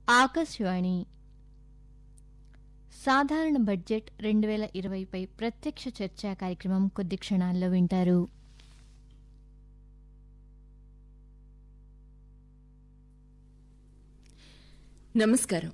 ఆకాశవాణి సాధారణ బడ్జెట్ 2020పై ప్రత్యక్ష చర్చా కార్యక్రమం కొద్ది క్షణాల్లో వింటారు. నమస్కారం.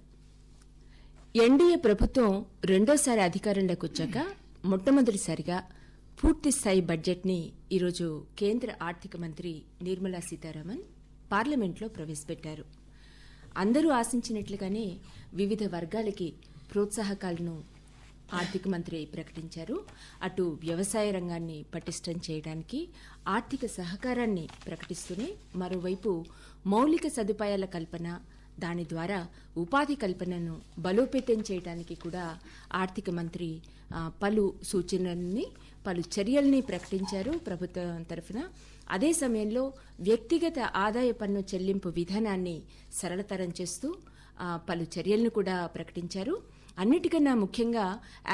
ఎన్డీఏ ప్రభుత్వం రెండోసారి అధికారంలోకి వచ్చాక మొట్టమొదటిసారిగా పూర్తిస్థాయి బడ్జెట్ని ఈరోజు కేంద్ర ఆర్థిక మంత్రి నిర్మలా సీతారామన్ పార్లమెంట్లో ప్రవేశపెట్టారు. అందరూ ఆశించినట్లుగానే వివిధ వర్గాలకి ప్రోత్సాహకాలను ఆర్థిక మంత్రి ప్రకటించారు. అటు వ్యవసాయ రంగాన్ని పటిష్టం చేయడానికి ఆర్థిక సహకారాన్ని ప్రకటిస్తూనే మరోవైపు మౌలిక సదుపాయాల కల్పన, దాని ద్వారా ఉపాధి కల్పనను బలోపేతం చేయడానికి కూడా ఆర్థిక మంత్రి పలు సూచనల్ని, పలు చర్యల్ని ప్రకటించారు ప్రభుత్వం తరఫున. అదే సమయంలో వ్యక్తిగత ఆదాయ పన్ను చెల్లింపు విధానాన్ని సరళతరం చేస్తూ పలు చర్యలను కూడా ప్రకటించారు. అన్నిటికన్నా ముఖ్యంగా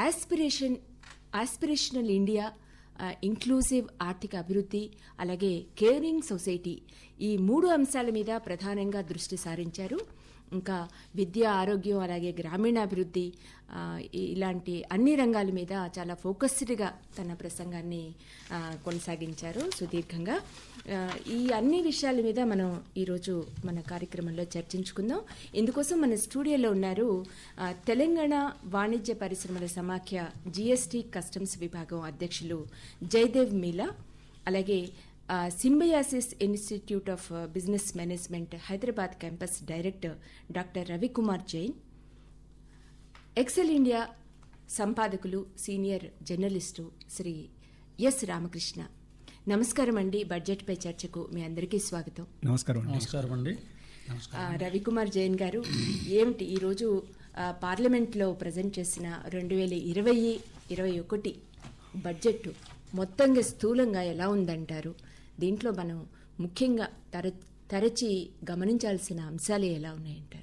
ఆస్పిరేషనల్ ఇండియా, ఇంక్లూజివ్ ఆర్థిక అభివృద్ధి, అలాగే కేరింగ్ సొసైటీ, ఈ 3 అంశాల మీద ప్రధానంగా దృష్టి సారించారు. ఇంకా విద్య, ఆరోగ్యం, అలాగే గ్రామీణాభివృద్ధి, ఇలాంటి అన్ని రంగాల మీద చాలా ఫోకస్డ్గా తన ప్రసంగాన్ని కొనసాగించారు సుదీర్ఘంగా. ఈ అన్ని విషయాల మీద మనం ఈరోజు మన కార్యక్రమంలో చర్చించుకుందాం. ఇందుకోసం మన స్టూడియోలో ఉన్నారు తెలంగాణ వాణిజ్య పరిశ్రమల సమాఖ్య జీఎస్టీ కస్టమ్స్ విభాగం అధ్యక్షులు జయదేవ్ మీలా, అలాగే symbiosis institute of business management Hyderabad campus director doctor Ravi Kumar Jain, excel India సంపాదకులు senior journalist Shri S Ramakrishna. నమస్కారం అండి. బడ్జెట్ పై చర్చకు మీ అందరికీ స్వాగతం. నమస్కారం అండి. రవికుమార్ జైన్ గారు, ఏమిటి ఈరోజు పార్లమెంట్లో ప్రజెంట్ చేసిన 2020-21 బడ్జెట్ మొత్తంగా స్థూలంగా ఎలా ఉందంటారు? దీంట్లో మనం ముఖ్యంగా తరచి గమనించాల్సిన అంశాలు ఎలా ఉన్నాయంటారు?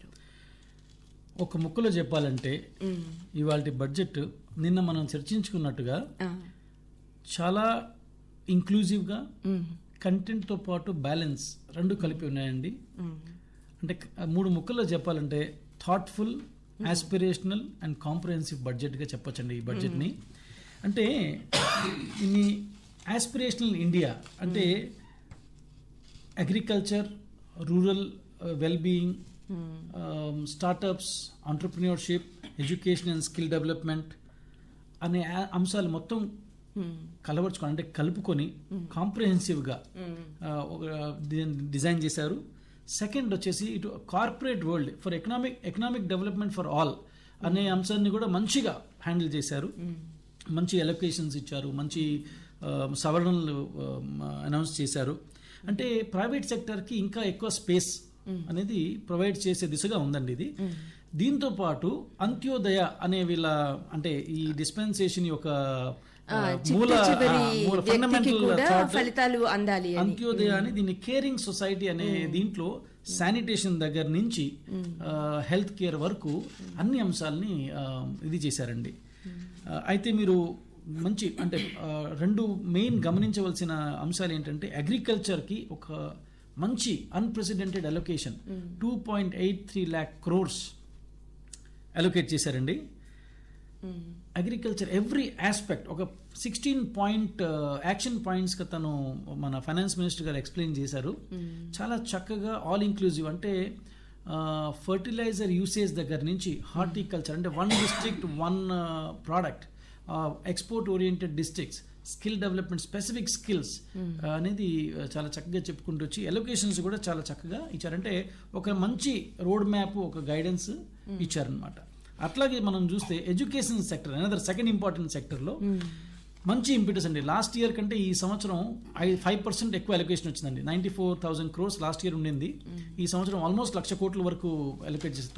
ఒక ముక్కలో చెప్పాలంటే ఇవాళ బడ్జెట్ నిన్న మనం చర్చించుకున్నట్టుగా చాలా ఇంక్లూజివ్గా, కంటెంట్తో పాటు బ్యాలెన్స్ రెండు కలిపి ఉన్నాయండి. అంటే 3 ముక్కల్లో చెప్పాలంటే థాట్ఫుల్, ఆస్పిరేషనల్ అండ్ కాంప్రహెన్సివ్ బడ్జెట్గా చెప్పొచ్చండి ఈ బడ్జెట్ని. అంటే ఇన్ని ఆస్పిరేషనల్ ఇండియా అంటే agriculture, rural wellbeing, startups, entrepreneurship, education and skill development అనే అంశాలు మొత్తం కలవర్చుకొని, అంటే కలుపుకొని కాంప్రహెన్సివ్గా డిజైన్ చేశారు. సెకండ్ వచ్చేసి ఇటు corporate world for economic development for all అనే అంశాన్ని కూడా మంచిగా హ్యాండిల్ చేశారు. మంచి అలొకేషన్స్ ఇచ్చారు, మంచి సవరణలు అనౌన్స్ చేశారు. అంటే ప్రైవేట్ సెక్టర్కి ఇంకా ఎక్కువ స్పేస్ అనేది ప్రొవైడ్ చేసే దిశగా ఉందండి ఇది. దీంతో పాటు అంత్యోదయ అనే వీళ్ళ, అంటే ఈ డిస్పెన్సేషన్ యొక్క మూల ఫండమెంటల్ ఫలితాలు అందాలి అంత్యోదయ అని, దీన్ని కేరింగ్ సొసైటీ అనే దీంట్లో శానిటేషన్ దగ్గర నుంచి హెల్త్ కేర్ వరకు అన్ని అంశాలని ఇది చేశారండి. అయితే మీరు మంచి, అంటే 2 మెయిన్ గమనించవలసిన అంశాలు ఏంటంటే అగ్రికల్చర్కి ఒక మంచి unprecedented allocation 2.83 lakh crores allocate చేశారండి. అగ్రికల్చర్ ఎవ్రీ ఆస్పెక్ట్ ఒక 16 పాయింట్ యాక్షన్ పాయింట్స్గా తను మన ఫైనాన్స్ మినిస్టర్ గారు ఎక్స్ప్లెయిన్ చేశారు. చాలా చక్కగా ఆల్ ఇంక్లూజివ్, అంటే ఫర్టిలైజర్ యూసేజ్ దగ్గర నుంచి హార్టికల్చర్, అంటే 1 district 1 product, export oriented districts, skill development, specific skills అనేది చాలా చక్కగా చెప్పుకుంటూ వచ్చి ఎలొకేషన్స్ కూడా చాలా చక్కగా ఇచ్చారంటే ఒక మంచి రోడ్ మ్యాప్, ఒక గైడెన్స్ ఇచ్చారనమాట. అట్లాగే మనం చూస్తే education sector another second important సెక్టర్లో మంచి ఇంపిటస్ అండి. లాస్ట్ ఇయర్ కంటే ఈ సంవత్సరం 5% ఎక్కువ అలొకేషన్ వచ్చిందండి. 94,000 crores లాస్ట్ ఇయర్ ఉండింది. ఈ సంవత్సరం ఆల్మోస్ట్ 1,00,000 కోట్ల వరకు అలొకేట్ చేసి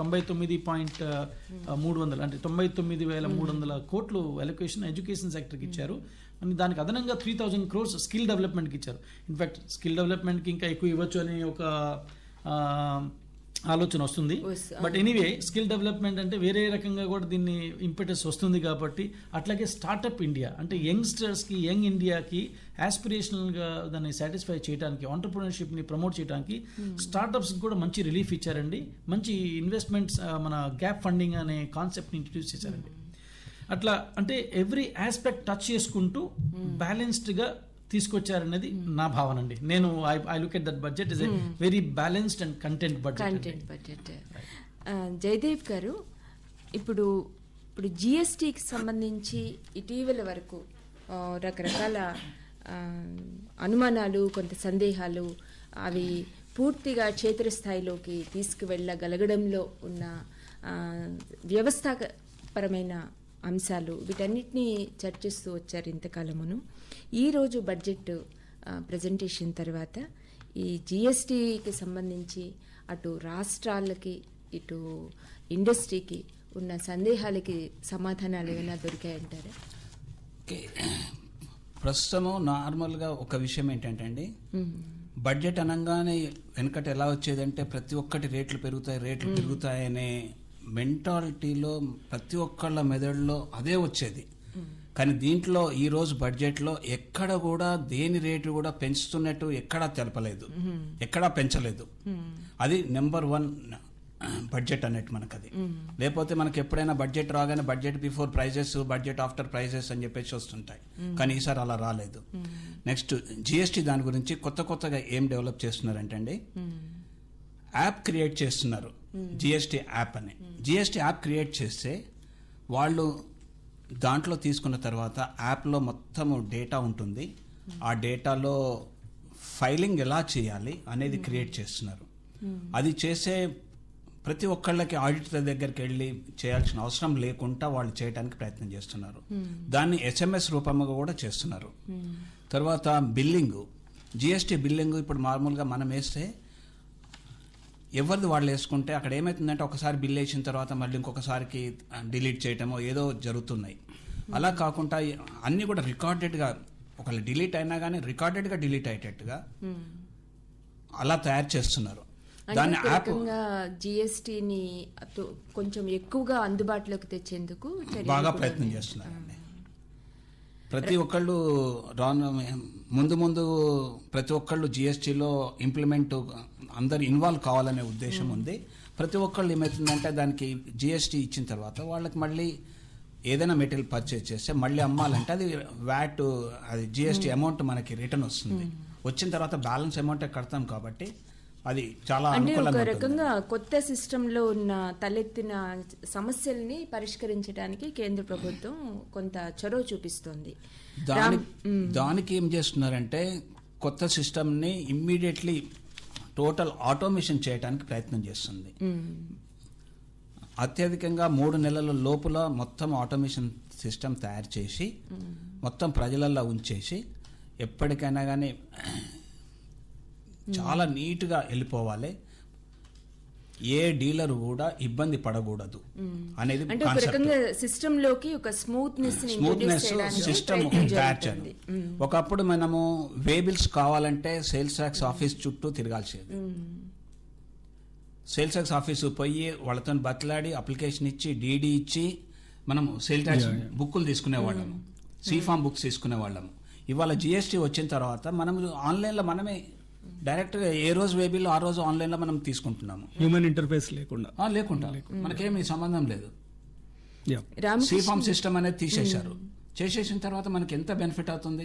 99.300 అంటే 99,300 కోట్లు అలొకేషన్ ఎడ్యుకేషన్ సెక్టర్కి ఇచ్చారు. అని దానికి అదనంగా 3,000 crores స్కిల్ డెవలప్మెంట్కి ఇచ్చారు. ఇన్ఫాక్ట్ స్కిల్ డెవలప్మెంట్కి ఇంకా ఎక్కువ ఇవ్వచ్చు అని ఒక ఆలోచన వస్తుంది. బట్ ఎనీవే స్కిల్ డెవలప్మెంట్ అంటే వేరే రకంగా కూడా దీన్ని ఇంపెటస్ వస్తుంది కాబట్టి, అట్లాగే స్టార్టప్ ఇండియా అంటే యంగ్స్టర్స్కి, యంగ్ ఇండియాకి ఆస్పిరేషనల్గా దాన్ని సాటిస్ఫై చేయడానికి, ఆంటర్ప్రినర్షిప్ని ప్రమోట్ చేయడానికి స్టార్టప్స్ కూడా మంచి రిలీఫ్ ఇచ్చారండి. మంచి ఇన్వెస్ట్మెంట్స్, మన గ్యాప్ ఫండింగ్ అనే కాన్సెప్ట్ని ఇంట్రడ్యూస్ చేశారండి. అట్లా అంటే ఎవ్రీ ఆస్పెక్ట్ టచ్ చేసుకుంటూ బ్యాలెన్స్డ్గా తీసుకొచ్చారనేది నా భావన అండి. నేను I look at that budget is a very balanced and content budget. Jayadev garu, ఇప్పుడు జిఎస్టీకి సంబంధించి ఇటీవల వరకు రకరకాల అనుమానాలు, కొంత సందేహాలు, అవి పూర్తిగా క్షేత్రస్థాయిలోకి తీసుకువెళ్ళగలగడంలో ఉన్న వ్యవస్థాపరమైన అంశాలు, వీటన్నిటినీ చర్చిస్తూ వచ్చారు ఇంతకాలమును. ఈరోజు బడ్జెట్ ప్రజెంటేషన్ తర్వాత ఈ జిఎస్టీకి సంబంధించి అటు రాష్ట్రాలకి, ఇటు ఇండస్ట్రీకి ఉన్న సందేహాలకి సమాధానాలు ఏమైనా దొరికాయంటారా? ప్రస్తుతము నార్మల్గా ఒక విషయం ఏంటంటే అండి, బడ్జెట్ అనగానే వెనకట ఎలా వచ్చేదంటే ప్రతి ఒక్కటి రేట్లు పెరుగుతాయనే మెంటాలిటీలో ప్రతి ఒక్కళ్ళ మెదడులో అదే వచ్చేది. కానీ దీంట్లో ఈరోజు బడ్జెట్లో ఎక్కడ కూడా దేని రేటు కూడా పెంచుతున్నట్టు ఎక్కడా తెలపలేదు, ఎక్కడా పెంచలేదు. అది నెంబర్ 1 బడ్జెట్ అన్నట్టు మనకు. అది లేకపోతే మనకి ఎప్పుడైనా బడ్జెట్ రాగానే budget before prices, budget after prices అని చెప్పేసి వస్తుంటాయి. కానీ ఈసారి అలా రాలేదు. నెక్స్ట్ జిఎస్టీ, దాని గురించి కొత్తగా ఏం డెవలప్ చేస్తున్నారంటే అండి, యాప్ క్రియేట్ చేస్తున్నారు, జిఎస్టీ యాప్ అని. జిఎస్టీ యాప్ క్రియేట్ చేస్తే వాళ్ళు దాంట్లో తీసుకున్న తర్వాత యాప్లో మొత్తము డేటా ఉంటుంది. ఆ డేటాలో ఫైలింగ్ ఎలా చేయాలి అనేది క్రియేట్ చేస్తున్నారు. అది చేసే ప్రతి ఒక్కళ్ళకి ఆడిటర్ దగ్గరికి వెళ్ళి చేయాల్సిన అవసరం లేకుండా వాళ్ళు చేయడానికి ప్రయత్నం చేస్తున్నారు. దాన్ని SMS రూపంగా కూడా చేస్తున్నారు. తర్వాత బిల్లింగ్, జిఎస్టీ బిల్లింగ్ ఇప్పుడు మామూలుగా మనం వేస్తే ఎవరిది వాళ్ళు వేసుకుంటే అక్కడ ఏమవుతుందంటే ఒకసారి బిల్ వేసిన తర్వాత మళ్ళీ ఇంకొకసారికి డిలీట్ చేయటమో ఏదో జరుగుతున్నాయి. అలా కాకుండా అన్నీ కూడా రికార్డెడ్గా, ఒకళ్ళు డిలీట్ అయినా కానీ రికార్డెడ్గా డిలీట్ అయ్యేటట్టుగా అలా తయారు చేస్తున్నారు. దాన్ని యాప్ జిఎస్టీని కొంచెం ఎక్కువగా అందుబాటులోకి తెచ్చేందుకు బాగా ప్రయత్నం చేస్తున్నారండి. ప్రతి ఒక్కళ్ళు ముందు ప్రతి ఒక్కళ్ళు జిఎస్టీలో ఇంప్లిమెంట్ అందరు ఇన్వాల్వ్ కావాలనే ఉద్దేశం ఉంది. ప్రతి ఒక్కళ్ళు ఏమవుతుందంటే దానికి జిఎస్టీ ఇచ్చిన తర్వాత వాళ్ళకి మళ్ళీ ఏదైనా మెటీరియల్ పర్చేజ్ చేస్తే మళ్ళీ అమ్మాలంటే అది వ్యాట్, అది జిఎస్టీ అమౌంట్ మనకి రిటర్న్ వస్తుంది. వచ్చిన తర్వాత బ్యాలెన్స్ అమౌంట్ కడతాం కాబట్టి అది చాలా ఒక రకంగా కొత్త సిస్టంలో ఉన్న తలెత్తిన సమస్యల్ని పరిష్కరించడానికి కేంద్ర ప్రభుత్వం కొంత చొరవ చూపిస్తోంది. దానికి ఏం చేస్తున్నారంటే కొత్త సిస్టమ్ని ఇమ్మీడియట్లీ టోటల్ ఆటోమేషన్ చేయడానికి ప్రయత్నం చేస్తుంది. అత్యధికంగా 3 నెలల లోపల మొత్తం ఆటోమేషన్ సిస్టమ్ తయారు చేసి మొత్తం ప్రజలల్లో ఉంచేసి ఎప్పటికైనా కానీ చాలా నీట్గా వెళ్ళిపోవాలి, ఏ డీలర్ కూడా ఇబ్బంది పడకూడదు అనేది స్మూత్నెస్ సిస్టమ్ తయారు చేయాలి. ఒకప్పుడు మనము వేబిల్స్ కావాలంటే సేల్స్ ట్యాక్స్ ఆఫీస్ చుట్టూ తిరగాల్సేది. సేల్స్ ట్యాక్స్ ఆఫీసు పోయి వాళ్ళతో బతలాడి అప్లికేషన్ ఇచ్చి డీడీ ఇచ్చి మనము సేల్ ట్యాక్స్ బుక్కులు తీసుకునేవాళ్ళము, సీఫామ్ బుక్స్ తీసుకునేవాళ్ళము. ఇవాళ జిఎస్టీ వచ్చిన తర్వాత మనం ఆన్లైన్లో మనమే డైరెక్ట్గా ఏ రోజు వేబిల్ ఆ రోజు ఆన్లైన్లో మనం తీసుకుంటున్నాము, హ్యూమన్ ఇంటర్ఫేస్ లేకుండా మనకేమీ సంబంధం లేదు. సీఫామ్ సిస్టమ్ అనేది తీసేశారు. చేసేసిన తర్వాత మనకి ఎంత బెనిఫిట్ అవుతుంది.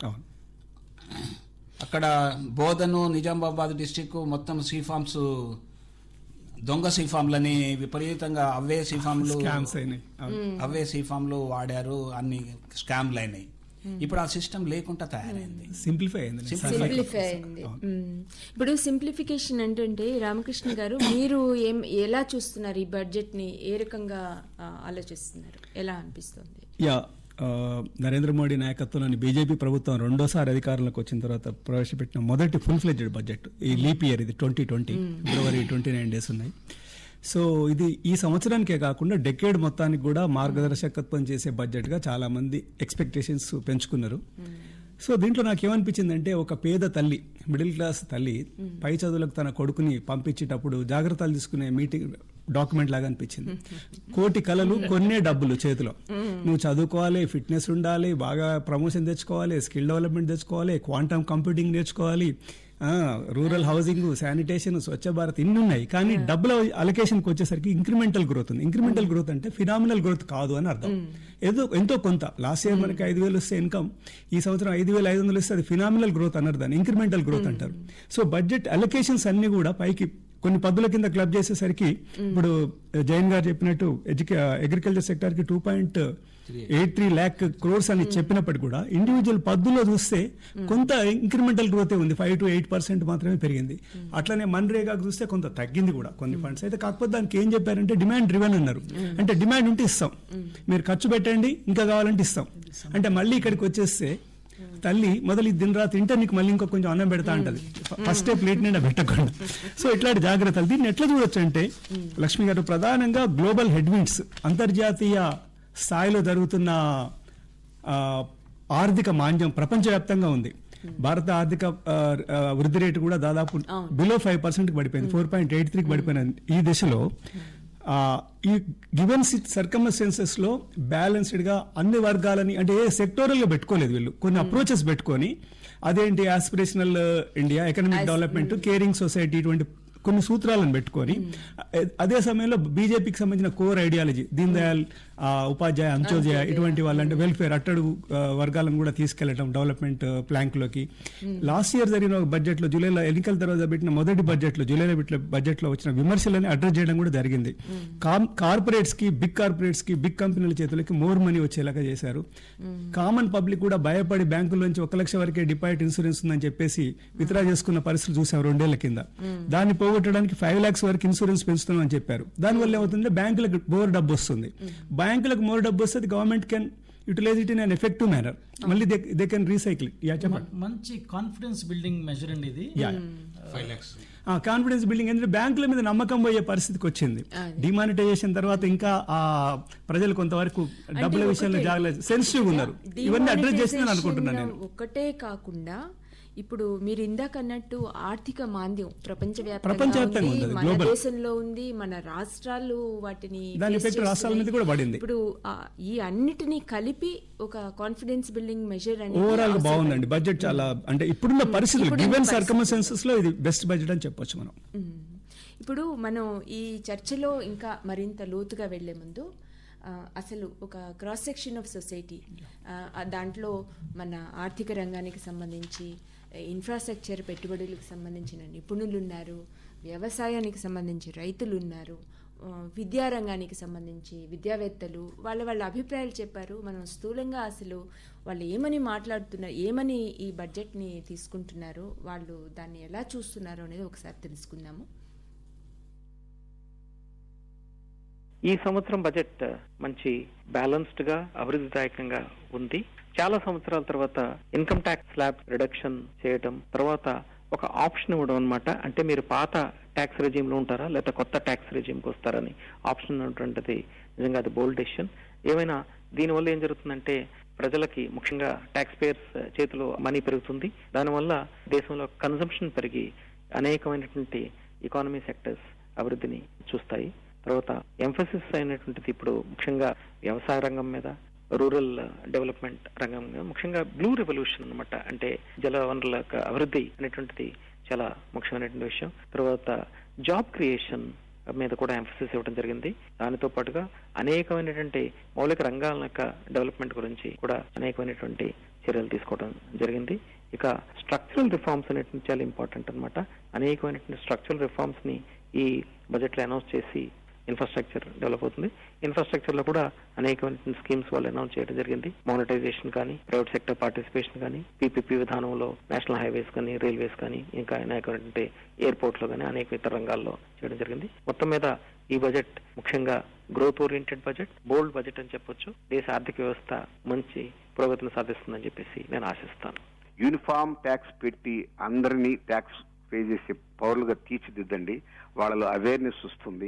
అక్కడ బోధను, నిజామాబాద్ డిస్టిక్ మొత్తం సీఫామ్స్, దొంగ సీఫామ్లని విపరీతంగా అవే సీఫామ్లు వాడారు, అన్ని స్కామ్లు అయినాయి. ఇప్పుడు ఆ సిస్టమ్ లేకుండా తయారైంది, సింప్లిఫై అయింది. ఇప్పుడు సింప్లిఫికేషన్ అంటే రామకృష్ణ గారు, మీరు ఎలా చూస్తున్నారు ఈ బడ్జెట్ ని, ఏ రకంగా ఆలోచిస్తున్నారు, ఎలా అనిపిస్తుంది? నరేంద్ర మోడీ నాయకత్వంలోని బీజేపీ ప్రభుత్వం రెండోసారి అధికారంలోకి వచ్చిన తర్వాత ప్రవేశపెట్టిన మొదటి ఫుల్ ఫ్లెడ్జెడ్ బడ్జెట్ ఈ లీప్ ఇయర్, ఇది 2020 ఫిబ్రవరి 29 డేస్ ఉన్నాయి. సో ఇది ఈ సంవత్సరానికే కాకుండా డెకేడ్ మొత్తానికి కూడా మార్గదర్శకత్వం చేసే బడ్జెట్గా చాలా మంది ఎక్స్పెక్టేషన్స్ పెంచుకున్నారు. సో దీంట్లో నాకు ఏమనిపించిందంటే, ఒక పేద తల్లి, మిడిల్ క్లాస్ తల్లి పై చదువులకు తన కొడుకుని పంపించేటప్పుడు జాగ్రత్తలు తీసుకునే మీటింగ్ డాక్యుమెంట్ లాగా అనిపించింది. కోటి కళలు కొన్నే డబ్బులు చేతిలో. నువ్వు చదువుకోవాలి, ఫిట్నెస్ ఉండాలి, బాగా ప్రమోషన్ తెచ్చుకోవాలి, స్కిల్ డెవలప్మెంట్ తెచ్చుకోవాలి, క్వాంటమ్ కంప్యూటింగ్ నేర్చుకోవాలి, rural housing, sanitation, Swachh Bharat, ఇన్ని ఉన్నాయి. కానీ డబ్బుల అలొకేషన్కి వచ్చేసరికి ఇంక్రిమెంటల్ గ్రోత్ ఉంది. ఇంక్రిమెంటల్ గ్రోత్ అంటే ఫినామినల్ గ్రోత్ కాదు అని అర్థం. ఎంతో కొంత. లాస్ట్ ఇయర్ మనకి 5,000 వస్తే ఇన్కమ్, ఈ సంవత్సరం 5,500 వస్తే అది ఫినామినల్ గ్రోత్ అన్నారు, దాన్ని ఇంక్రిమెంటల్ గ్రోత్ అంటారు. సో బడ్జెట్ అలొకేషన్స్ అన్ని కూడా పైకి కొన్ని పద్దుల కింద క్లబ్ చేసేసరికి, ఇప్పుడు జైన్ గారు చెప్పినట్టు అగ్రికల్చర్ సెక్టర్ కి 2.83 lakh crores అని చెప్పినప్పటికీ కూడా ఇండివిజువల్ పద్దులో చూస్తే కొంత ఇంక్రిమెంటల్ గ్రోతే ఉంది, 5 to 8% మాత్రమే పెరిగింది. అట్లనే మన్రేగాకు చూస్తే కొంత తగ్గింది కూడా కొన్ని ఫండ్స్ అయితే. కాకపోతే దానికి ఏం చెప్పారంటే డిమాండ్ డ్రివెన్ అన్నారు. అంటే డిమాండ్ ఉంటే ఇస్తాం, మీరు ఖర్చు పెట్టండి, ఇంకా కావాలంటే ఇస్తాం. అంటే మళ్ళీ ఇక్కడికి వచ్చేస్తే తల్లి మొదలు దిన రాత్రి తింటే నీకు మళ్ళీ ఇంకో కొంచెం అన్నం పెడతా అంటది, ఫస్ట్ ప్లేట్ నిండా పెట్టకుండా. సో ఇట్లాంటి జాగ్రత్తలు. దీన్ని ఎట్లా చూడొచ్చు అంటే, లక్ష్మి గారు, ప్రధానంగా గ్లోబల్ హెడ్విండ్స్, అంతర్జాతీయ స్థాయిలో జరుగుతున్న ఆర్థిక మాంద్యం ప్రపంచవ్యాప్తంగా ఉంది. భారత ఆర్థిక వృద్ధి రేటు కూడా దాదాపు బిలో 5% పడిపోయింది, 4.83కి పడిపోయిన ఈ దశలో ఈ గివెన్ సర్కమ్స్టెన్సెస్ లో బ్యాలెన్స్డ్ గా అన్ని వర్గాలని, అంటే ఏ సెక్టోరల్ గా పెట్టుకోలేదు వీళ్ళు, కొన్ని అప్రోచెస్ పెట్టుకొని, అదేంటి aspirational India, economic development, caring society, ఇటువంటి కొన్ని సూత్రాలను పెట్టుకొని, అదే సమయంలో బీజేపీకి సంబంధించిన కోర్ ఐడియాలజీ, దీన్ దయాళ్ ఉపాధ్యాయ, అంత్యోదయ, ఇటువంటి వాళ్ళంటే వెల్ఫేర్, అట్టడుగు వర్గాలను కూడా తీసుకెళ్లడం డెవలప్మెంట్ ప్లాంక్ లోకి. లాస్ట్ ఇయర్ జరిగిన బడ్జెట్ లో, జూలైలో ఎన్నికల తర్వాత పెట్టిన మొదటి బడ్జెట్ లో, జూలైలో బడ్జెట్ లో వచ్చిన విమర్శలని అడ్రస్ చేయడం కూడా జరిగింది. కార్పొరేట్స్ కి, బిగ్ కంపెనీల చేతులకి మోర్ మనీ వచ్చేలాగా చేశారు. కామన్ పబ్లిక్ కూడా భయపడి బ్యాంకుల నుంచి 1 లక్ష వరకే డిపాజిట్ ఇన్సూరెన్స్ ఉందని చెప్పేసి విత్డ్రా చేసుకున్న పరిస్థితులు చూసాం 2 ఏళ్ల కింద. దాన్ని పోగొట్టడానికి 5 lakhs వరకు ఇన్సూరెన్స్ పెంచుతున్నాం అని చెప్పారు. దానివల్ల ఏమవుతుందంటే బ్యాంకులకు మోర్ డబ్బు వస్తుంది. బ్యాంకులకు మోర్ డబ్బు వస్తుంది, government can utilise it in an effective manner, మళ్ళీ దే కెన్ రీసైకిల్. మంచి కాన్ఫిడెన్స్ బిల్డింగ్ మెజర్ అండి ఇది. 5 lakhs కాన్ఫిడెన్స్ బిల్డింగ్, ఎందుకంటే బ్యాంకుల మీద నమ్మకం పోయే పరిస్థితికి వచ్చింది. డిమానిటైజేషన్ తర్వాత ఇంకా ప్రజలు కొంతవరకు డబ్బుల విషయంలో జాగ్రత్త, సెన్సిటివ్ ఉన్నారు. ఇవన్నీ అడ్రస్ చేసిందని అనుకుంటున్నాను నేను. ఒకటే కాకుండా ఇప్పుడు మీరు ఇందాక అన్నట్టు ఆర్థిక మాంద్యం ప్రపంచవ్యాప్తంగా మన దేశంలో ఉంది, మన రాష్ట్రాలు వాటిని రాష్ట్రాల మీద కూడా పడింది. ఇప్పుడు ఈ అన్నిటినీ కలిపి ఒక కాన్ఫిడెన్స్ బిల్డింగ్ మెజర్ అనేది ఓవరాల్ బాగుందండి బడ్జెట్. చాలా అంటే ఇప్పుడున్న పరిస్థితులు, గివెన్ సర్కమ్స్టెన్సెస్ లో ఇది బెస్ట్ బడ్జెట్ అని చెప్పొచ్చు మనం. ఇప్పుడు మనం ఈ చర్చలో ఇంకా మరింత లోతుగా వెళ్లే ముందు, అసలు ఒక క్రాస్ సెక్షన్ ఆఫ్ సొసైటీ, దాంట్లో మన ఆర్థిక రంగానికి సంబంధించి, ఇన్ఫ్రాస్ట్రక్చర్ పెట్టుబడులకు సంబంధించిన నిపుణులు ఉన్నారు, వ్యవసాయానికి సంబంధించి రైతులు ఉన్నారు, విద్యారంగానికి సంబంధించి విద్యావేత్తలు వాళ్ళ అభిప్రాయాలు చెప్పారు. మనం స్థూలంగా అసలు వాళ్ళు ఏమని మాట్లాడుతున్నారు, ఏమని ఈ బడ్జెట్ని తీసుకుంటున్నారు, వాళ్ళు దాన్ని ఎలా చూస్తున్నారు అనేది ఒకసారి తెలుసుకుందాము. ఈ సంవత్సరం బడ్జెట్ మంచి బ్యాలెన్స్డ్ గా, అభివృద్ధిదాయకంగా ఉంది. చాలా సంవత్సరాల తర్వాత ఇన్కమ్ ట్యాక్స్ స్లాబ్ రిడక్షన్ చేయడం, తర్వాత ఒక ఆప్షన్ ఇవ్వడం అనమాట. అంటే మీరు పాత ట్యాక్స్ రెజీమ్ లో ఉంటారా లేదా కొత్త ట్యాక్స్ రెజీమ్ కి వస్తారని ఆప్షన్ ఉన్నటువంటిది నిజంగా అది బోల్డ్ డెసిషన్. ఏమైనా దీనివల్ల ఏం జరుగుతుందంటే ప్రజలకి, ముఖ్యంగా ట్యాక్స్ పేయర్స్ చేతిలో మనీ పెరుగుతుంది. దానివల్ల దేశంలో కన్సంప్షన్ పెరిగి అనేకమైనటువంటి ఎకానమీ సెక్టర్స్ అభివృద్ధిని చూస్తాయి. తర్వాత ఎంఫసిస్ అయినటువంటిది ఇప్పుడు ముఖ్యంగా వ్యవసాయ రంగం మీద, రూరల్ డెవలప్మెంట్ రంగం మీద, ముఖ్యంగా బ్లూ రెవల్యూషన్ అనమాట. అంటే జల వనరుల అభివృద్ధి అనేటువంటిది చాలా ముఖ్యమైనటువంటి విషయం. తర్వాత జాబ్ క్రియేషన్ మీద కూడా ఎంఫసిస్ ఇవ్వడం జరిగింది. దానితో పాటుగా అనేకమైనటువంటి మౌలిక రంగాల యొక్క డెవలప్మెంట్ గురించి కూడా అనేకమైనటువంటి చర్యలు తీసుకోవడం జరిగింది. ఇక స్ట్రక్చరల్ రిఫార్మ్స్ అనేటువంటి చాలా ఇంపార్టెంట్ అనమాట. అనేకమైనటువంటి స్ట్రక్చరల్ రిఫార్మ్స్ ని ఈ బడ్జెట్ లో అనౌన్స్ చేసి ఇన్ఫ్రాస్ట్రక్చర్ డెవలప్ అవుతుంది. ఇన్ఫ్రాస్ట్రక్చర్ లో కూడా అనేకమైన స్కీమ్స్ వాళ్ళు అనౌన్స్ చేయడం జరిగింది. మానిటైజేషన్ కానీ, ప్రైవేట్ సెక్టర్ పార్టిసిపేషన్ కానీ, పీపీపీ విధానంలో నేషనల్ హైవేస్ కానీ, రైల్వేస్ కానీ, ఇంకా అనేకమైనటువంటి ఎయిర్పోర్ట్ లో కానీ అనేక ఇతర రంగాల్లో చేయడం జరిగింది. మొత్తం మీద ఈ బడ్జెట్ ముఖ్యంగా growth oriented budget, bold budget అని చెప్పొచ్చు. దేశ ఆర్థిక వ్యవస్థ మంచి పురోగతిని సాధిస్తుందని చెప్పేసి నేను ఆశిస్తాను. యూనిఫామ్ ట్యాక్స్ పెట్టి అందరినీ ట్యాక్స్ పే చేసే పౌరులుగా తీర్చిదిద్దండి. వాళ్ళలో అవేర్నెస్ వస్తుంది.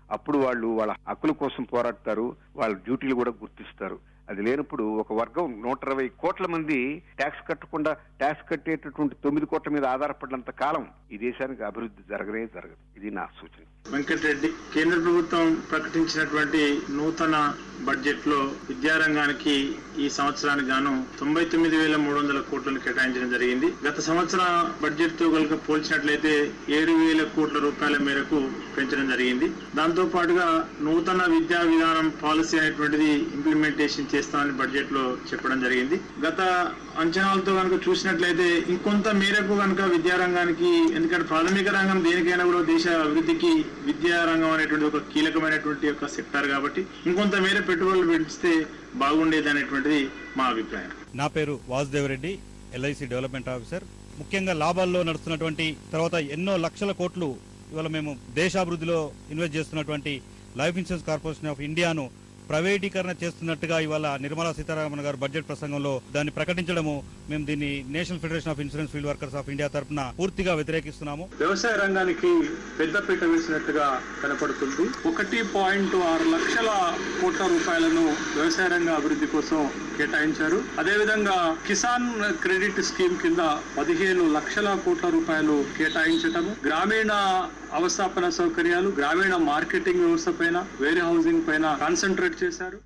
అప్పుడు వాళ్ళు వాళ్ళ హక్కుల కోసం పోరాడతారు, వాళ్ళ డ్యూటీలు కూడా గుర్తిస్తారు. అది లేనప్పుడు ఒక వర్గం 120 కోట్ల మంది ట్యాక్స్ కట్టకుండా ట్యాక్స్ కట్టేటటువంటి 9 కోట్ల మీద ఆధారపడినంత కాలం ఈ దేశానికి అభివృద్ధి జరగదు. ఇది నా సూచన. వెంకటరెడ్డి, కేంద్ర ప్రభుత్వం ప్రకటించినటువంటి నూతన బడ్జెట్ లో విద్యారంగానికి ఈ సంవత్సరానికి గాను 99,300 కోట్లను కేటాయించడం జరిగింది. గత సంవత్సర బడ్జెట్ తో కనుక పోల్చినట్లయితే 7,000 కోట్ల రూపాయల మేరకు పెంచడం జరిగింది. దాంతో పాటుగా నూతన విద్యా విధానం పాలసీ అనేటువంటిది ఇంప్లిమెంటేషన్ చేస్తామని బడ్జెట్ లో చెప్పడం జరిగింది. గత అంచనాలతో కనుక చూసినట్లయితే ఇంకొంత మేరకు కనుక విద్యారంగానికి, ఎందుకంటే ప్రాథమిక రంగం దేనికైనా కూడా దేశ అభివృద్ధికి విద్యా రంగం అనేటువంటి ఒక కీలకమైనటువంటి ఒక సెక్టార్ కాబట్టి ఇంకొంత మేర పెట్టుబడులు పెంచితే బాగుండేది అనేటువంటిది మా అభిప్రాయం. నా పేరు వాసుదేవరెడ్డి, ఎల్ఐసి డెవలప్మెంట్ ఆఫీసర్. ముఖ్యంగా లాభాల్లో నడుస్తున్నటువంటి తర్వాత ఎన్నో లక్షల కోట్లు ఇవాళ మేము దేశాభివృద్ధిలో ఇన్వెస్ట్ చేస్తున్నటువంటి లైఫ్ ఇన్సూరెన్స్ కార్పొరేషన్ ఆఫ్ ఇండియాను ప్రైవేటీకరణ చేస్తున్నట్టుగా ఇవాళ నిర్మలా సీతారామన్ గారు బడ్జెట్ ప్రసంగంలో దాన్ని ప్రకటించడము, మేము దీన్ని national federation of insurance field workers of India తరఫున పూర్తిగా వ్యతిరేకిస్తున్నాము. వ్యవసాయ రంగానికి పెద్దపీట వేసినట్టుగా కనపడుతుంది. 1.6 లక్షల కోట్ల రూపాయలను వ్యవసాయ రంగ అభివృద్ధి కోసం కేటాయించారు. అదేవిధంగా కిసాన్ క్రెడిట్ స్కీమ్ కింద 15 లక్షల కోట్ల రూపాయలు కేటాయించటము, గ్రామీణ అవస్థాపన సౌకర్యాలు, గ్రామీణ మార్కెటింగ్ వ్యవస్థ పైన, వేర్ హౌసింగ్ పైన కాన్సన్ట్రేట్ చేశారు.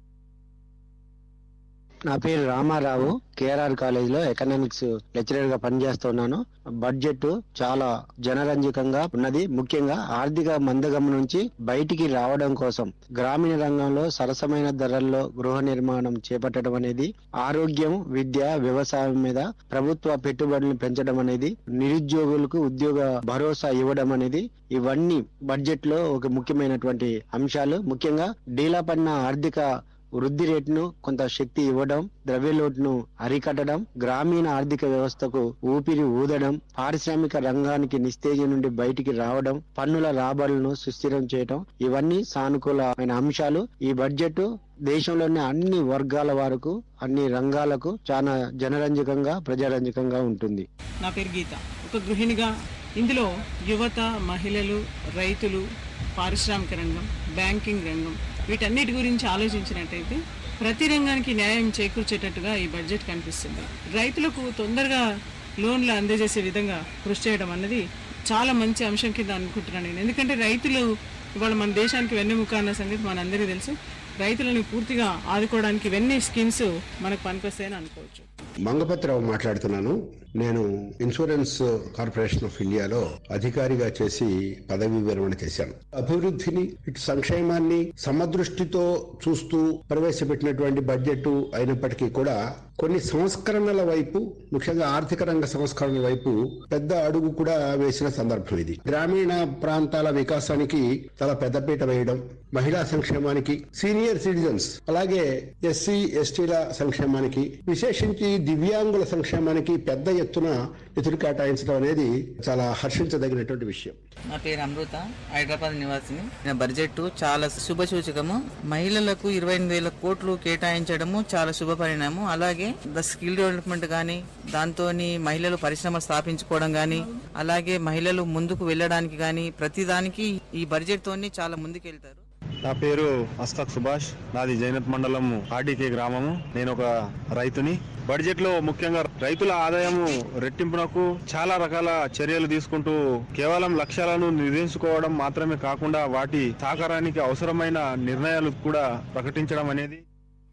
నా పేరు రామారావు, కేఆర్ఆర్ కాలేజ్ లో ఎకనామిక్స్ లెక్చరర్ గా పనిచేస్తున్నాను. బడ్జెట్ చాలా జనరంజకంగా ఉన్నది. ముఖ్యంగా ఆర్థిక మందగమనం నుంచి బయటికి రావడం కోసం గ్రామీణ రంగంలో సరసమైన ధరల్లో గృహ నిర్మాణం చేపట్టడం అనేది, ఆరోగ్యం, విద్య, వ్యవసాయం మీద ప్రభుత్వ పెట్టుబడులను పెంచడం అనేది, నిరుద్యోగులకు ఉద్యోగ భరోసా ఇవ్వడం అనేది, ఇవన్నీ బడ్జెట్ లో ఒక ముఖ్యమైనటువంటి అంశాలు. ముఖ్యంగా డీలా పడిన ఆర్థిక వృద్ధి రేటును కొంత శక్తి ఇవ్వడం, ద్రవ్యలోటును అరికట్టడం, గ్రామీణ ఆర్థిక వ్యవస్థకు ఊపిరి ఊదడం, పారిశ్రామిక రంగానికి నిస్తేజం నుండి బయటికి రావడం, పన్నుల రాబడులను సుస్థిరం చేయడం, ఇవన్నీ సానుకూలమైన అంశాలు. ఈ బడ్జెట్ దేశంలోని అన్ని వర్గాల వరకు, అన్ని రంగాలకు చాలా జనరంజకంగా, ప్రజారంజకంగా ఉంటుంది. నా పేరు గీత, ఒక గృహిణిగా ఇందులో యువత, మహిళలు, రైతులు, పారిశ్రామిక రంగం, బ్యాంకింగ్ రంగం, వీటన్నిటి గురించి ఆలోచించినట్టయితే ప్రతి రంగానికి న్యాయం చేకూర్చేటట్టుగా ఈ బడ్జెట్ కనిపిస్తుంది. రైతులకు తొందరగా లోన్లు అందజేసే విధంగా కృషి చేయడం అన్నది చాలా మంచి అంశం కింద అనుకుంటున్నాను నేను. ఎందుకంటే రైతులు ఇవాళ మన దేశానికి వెన్నెముక అన్న సంగతి మనందరికీ తెలుసు. రైతులను పూర్తిగా ఆదుకోవడానికి ఇవన్నీ స్కీమ్స్ మనకు పనికొస్తాయని అనుకోవచ్చు. మంగపతిరావు మాట్లాడుతున్నాను. నేను ఇన్సూరెన్స్ కార్పొరేషన్ ఆఫ్ ఇండియాలో అధికారిగా చేసి పదవి విరమణ చేశాను. అభివృద్ధిని, ఇటు సంక్షేమాన్ని సమదృష్టితో చూస్తూ ప్రవేశపెట్టినటువంటి బడ్జెట్ అయినప్పటికీ కూడా కొన్ని సంస్కరణల వైపు, ముఖ్యంగా ఆర్థిక రంగ సంస్కరణల వైపు పెద్ద అడుగు కూడా వేసిన సందర్భం ఇది. గ్రామీణ ప్రాంతాల వికాసానికి చాలా పెద్దపీట వేయడం, మహిళా సంక్షేమానికి, సీనియర్ సిటిజన్స్, అలాగే ఎస్సీ ఎస్టీల సంక్షేమానికి, విశేషించి దివ్యాంగుల సంక్షేమానికి పెద్ద ఎత్తున నిధులు కేటాయించడం అనేది చాలా హర్షించదగినటువంటి విషయం. నా పేరు అమృత, హైదరాబాద్ నివాసిని. బడ్జెట్ చాలా శుభసూచకము. మహిళలకు 28,000 కోట్లు కేటాయించడము చాలా శుభ పరిణామం. అలాగే స్కిల్ డెవలప్మెంట్ గానీ, దాంతో మహిళలు పరిశ్రమలు స్థాపించుకోవడం గానీ, అలాగే మహిళలు ముందుకు వెళ్ళడానికి గానీ, ప్రతిదానికి ఈ బడ్జెట్ తోని చాలా ముందుకెళ్తారు. నా పేరు అస్కాక్ సుభాష్, నాది జైనత్ మండలం ఆర్డీకే గ్రామము. నేను ఒక రైతుని. బడ్జెట్ లో ముఖ్యంగా రైతుల ఆదాయము రెట్టింపునకు చాలా రకాల చర్యలు తీసుకుంటూ కేవలం లక్ష్యాలను నిర్దేశించుకోవడం మాత్రమే కాకుండా వాటి సాకారానికి అవసరమైన నిర్ణయాలు కూడా ప్రకటించడం అనేది.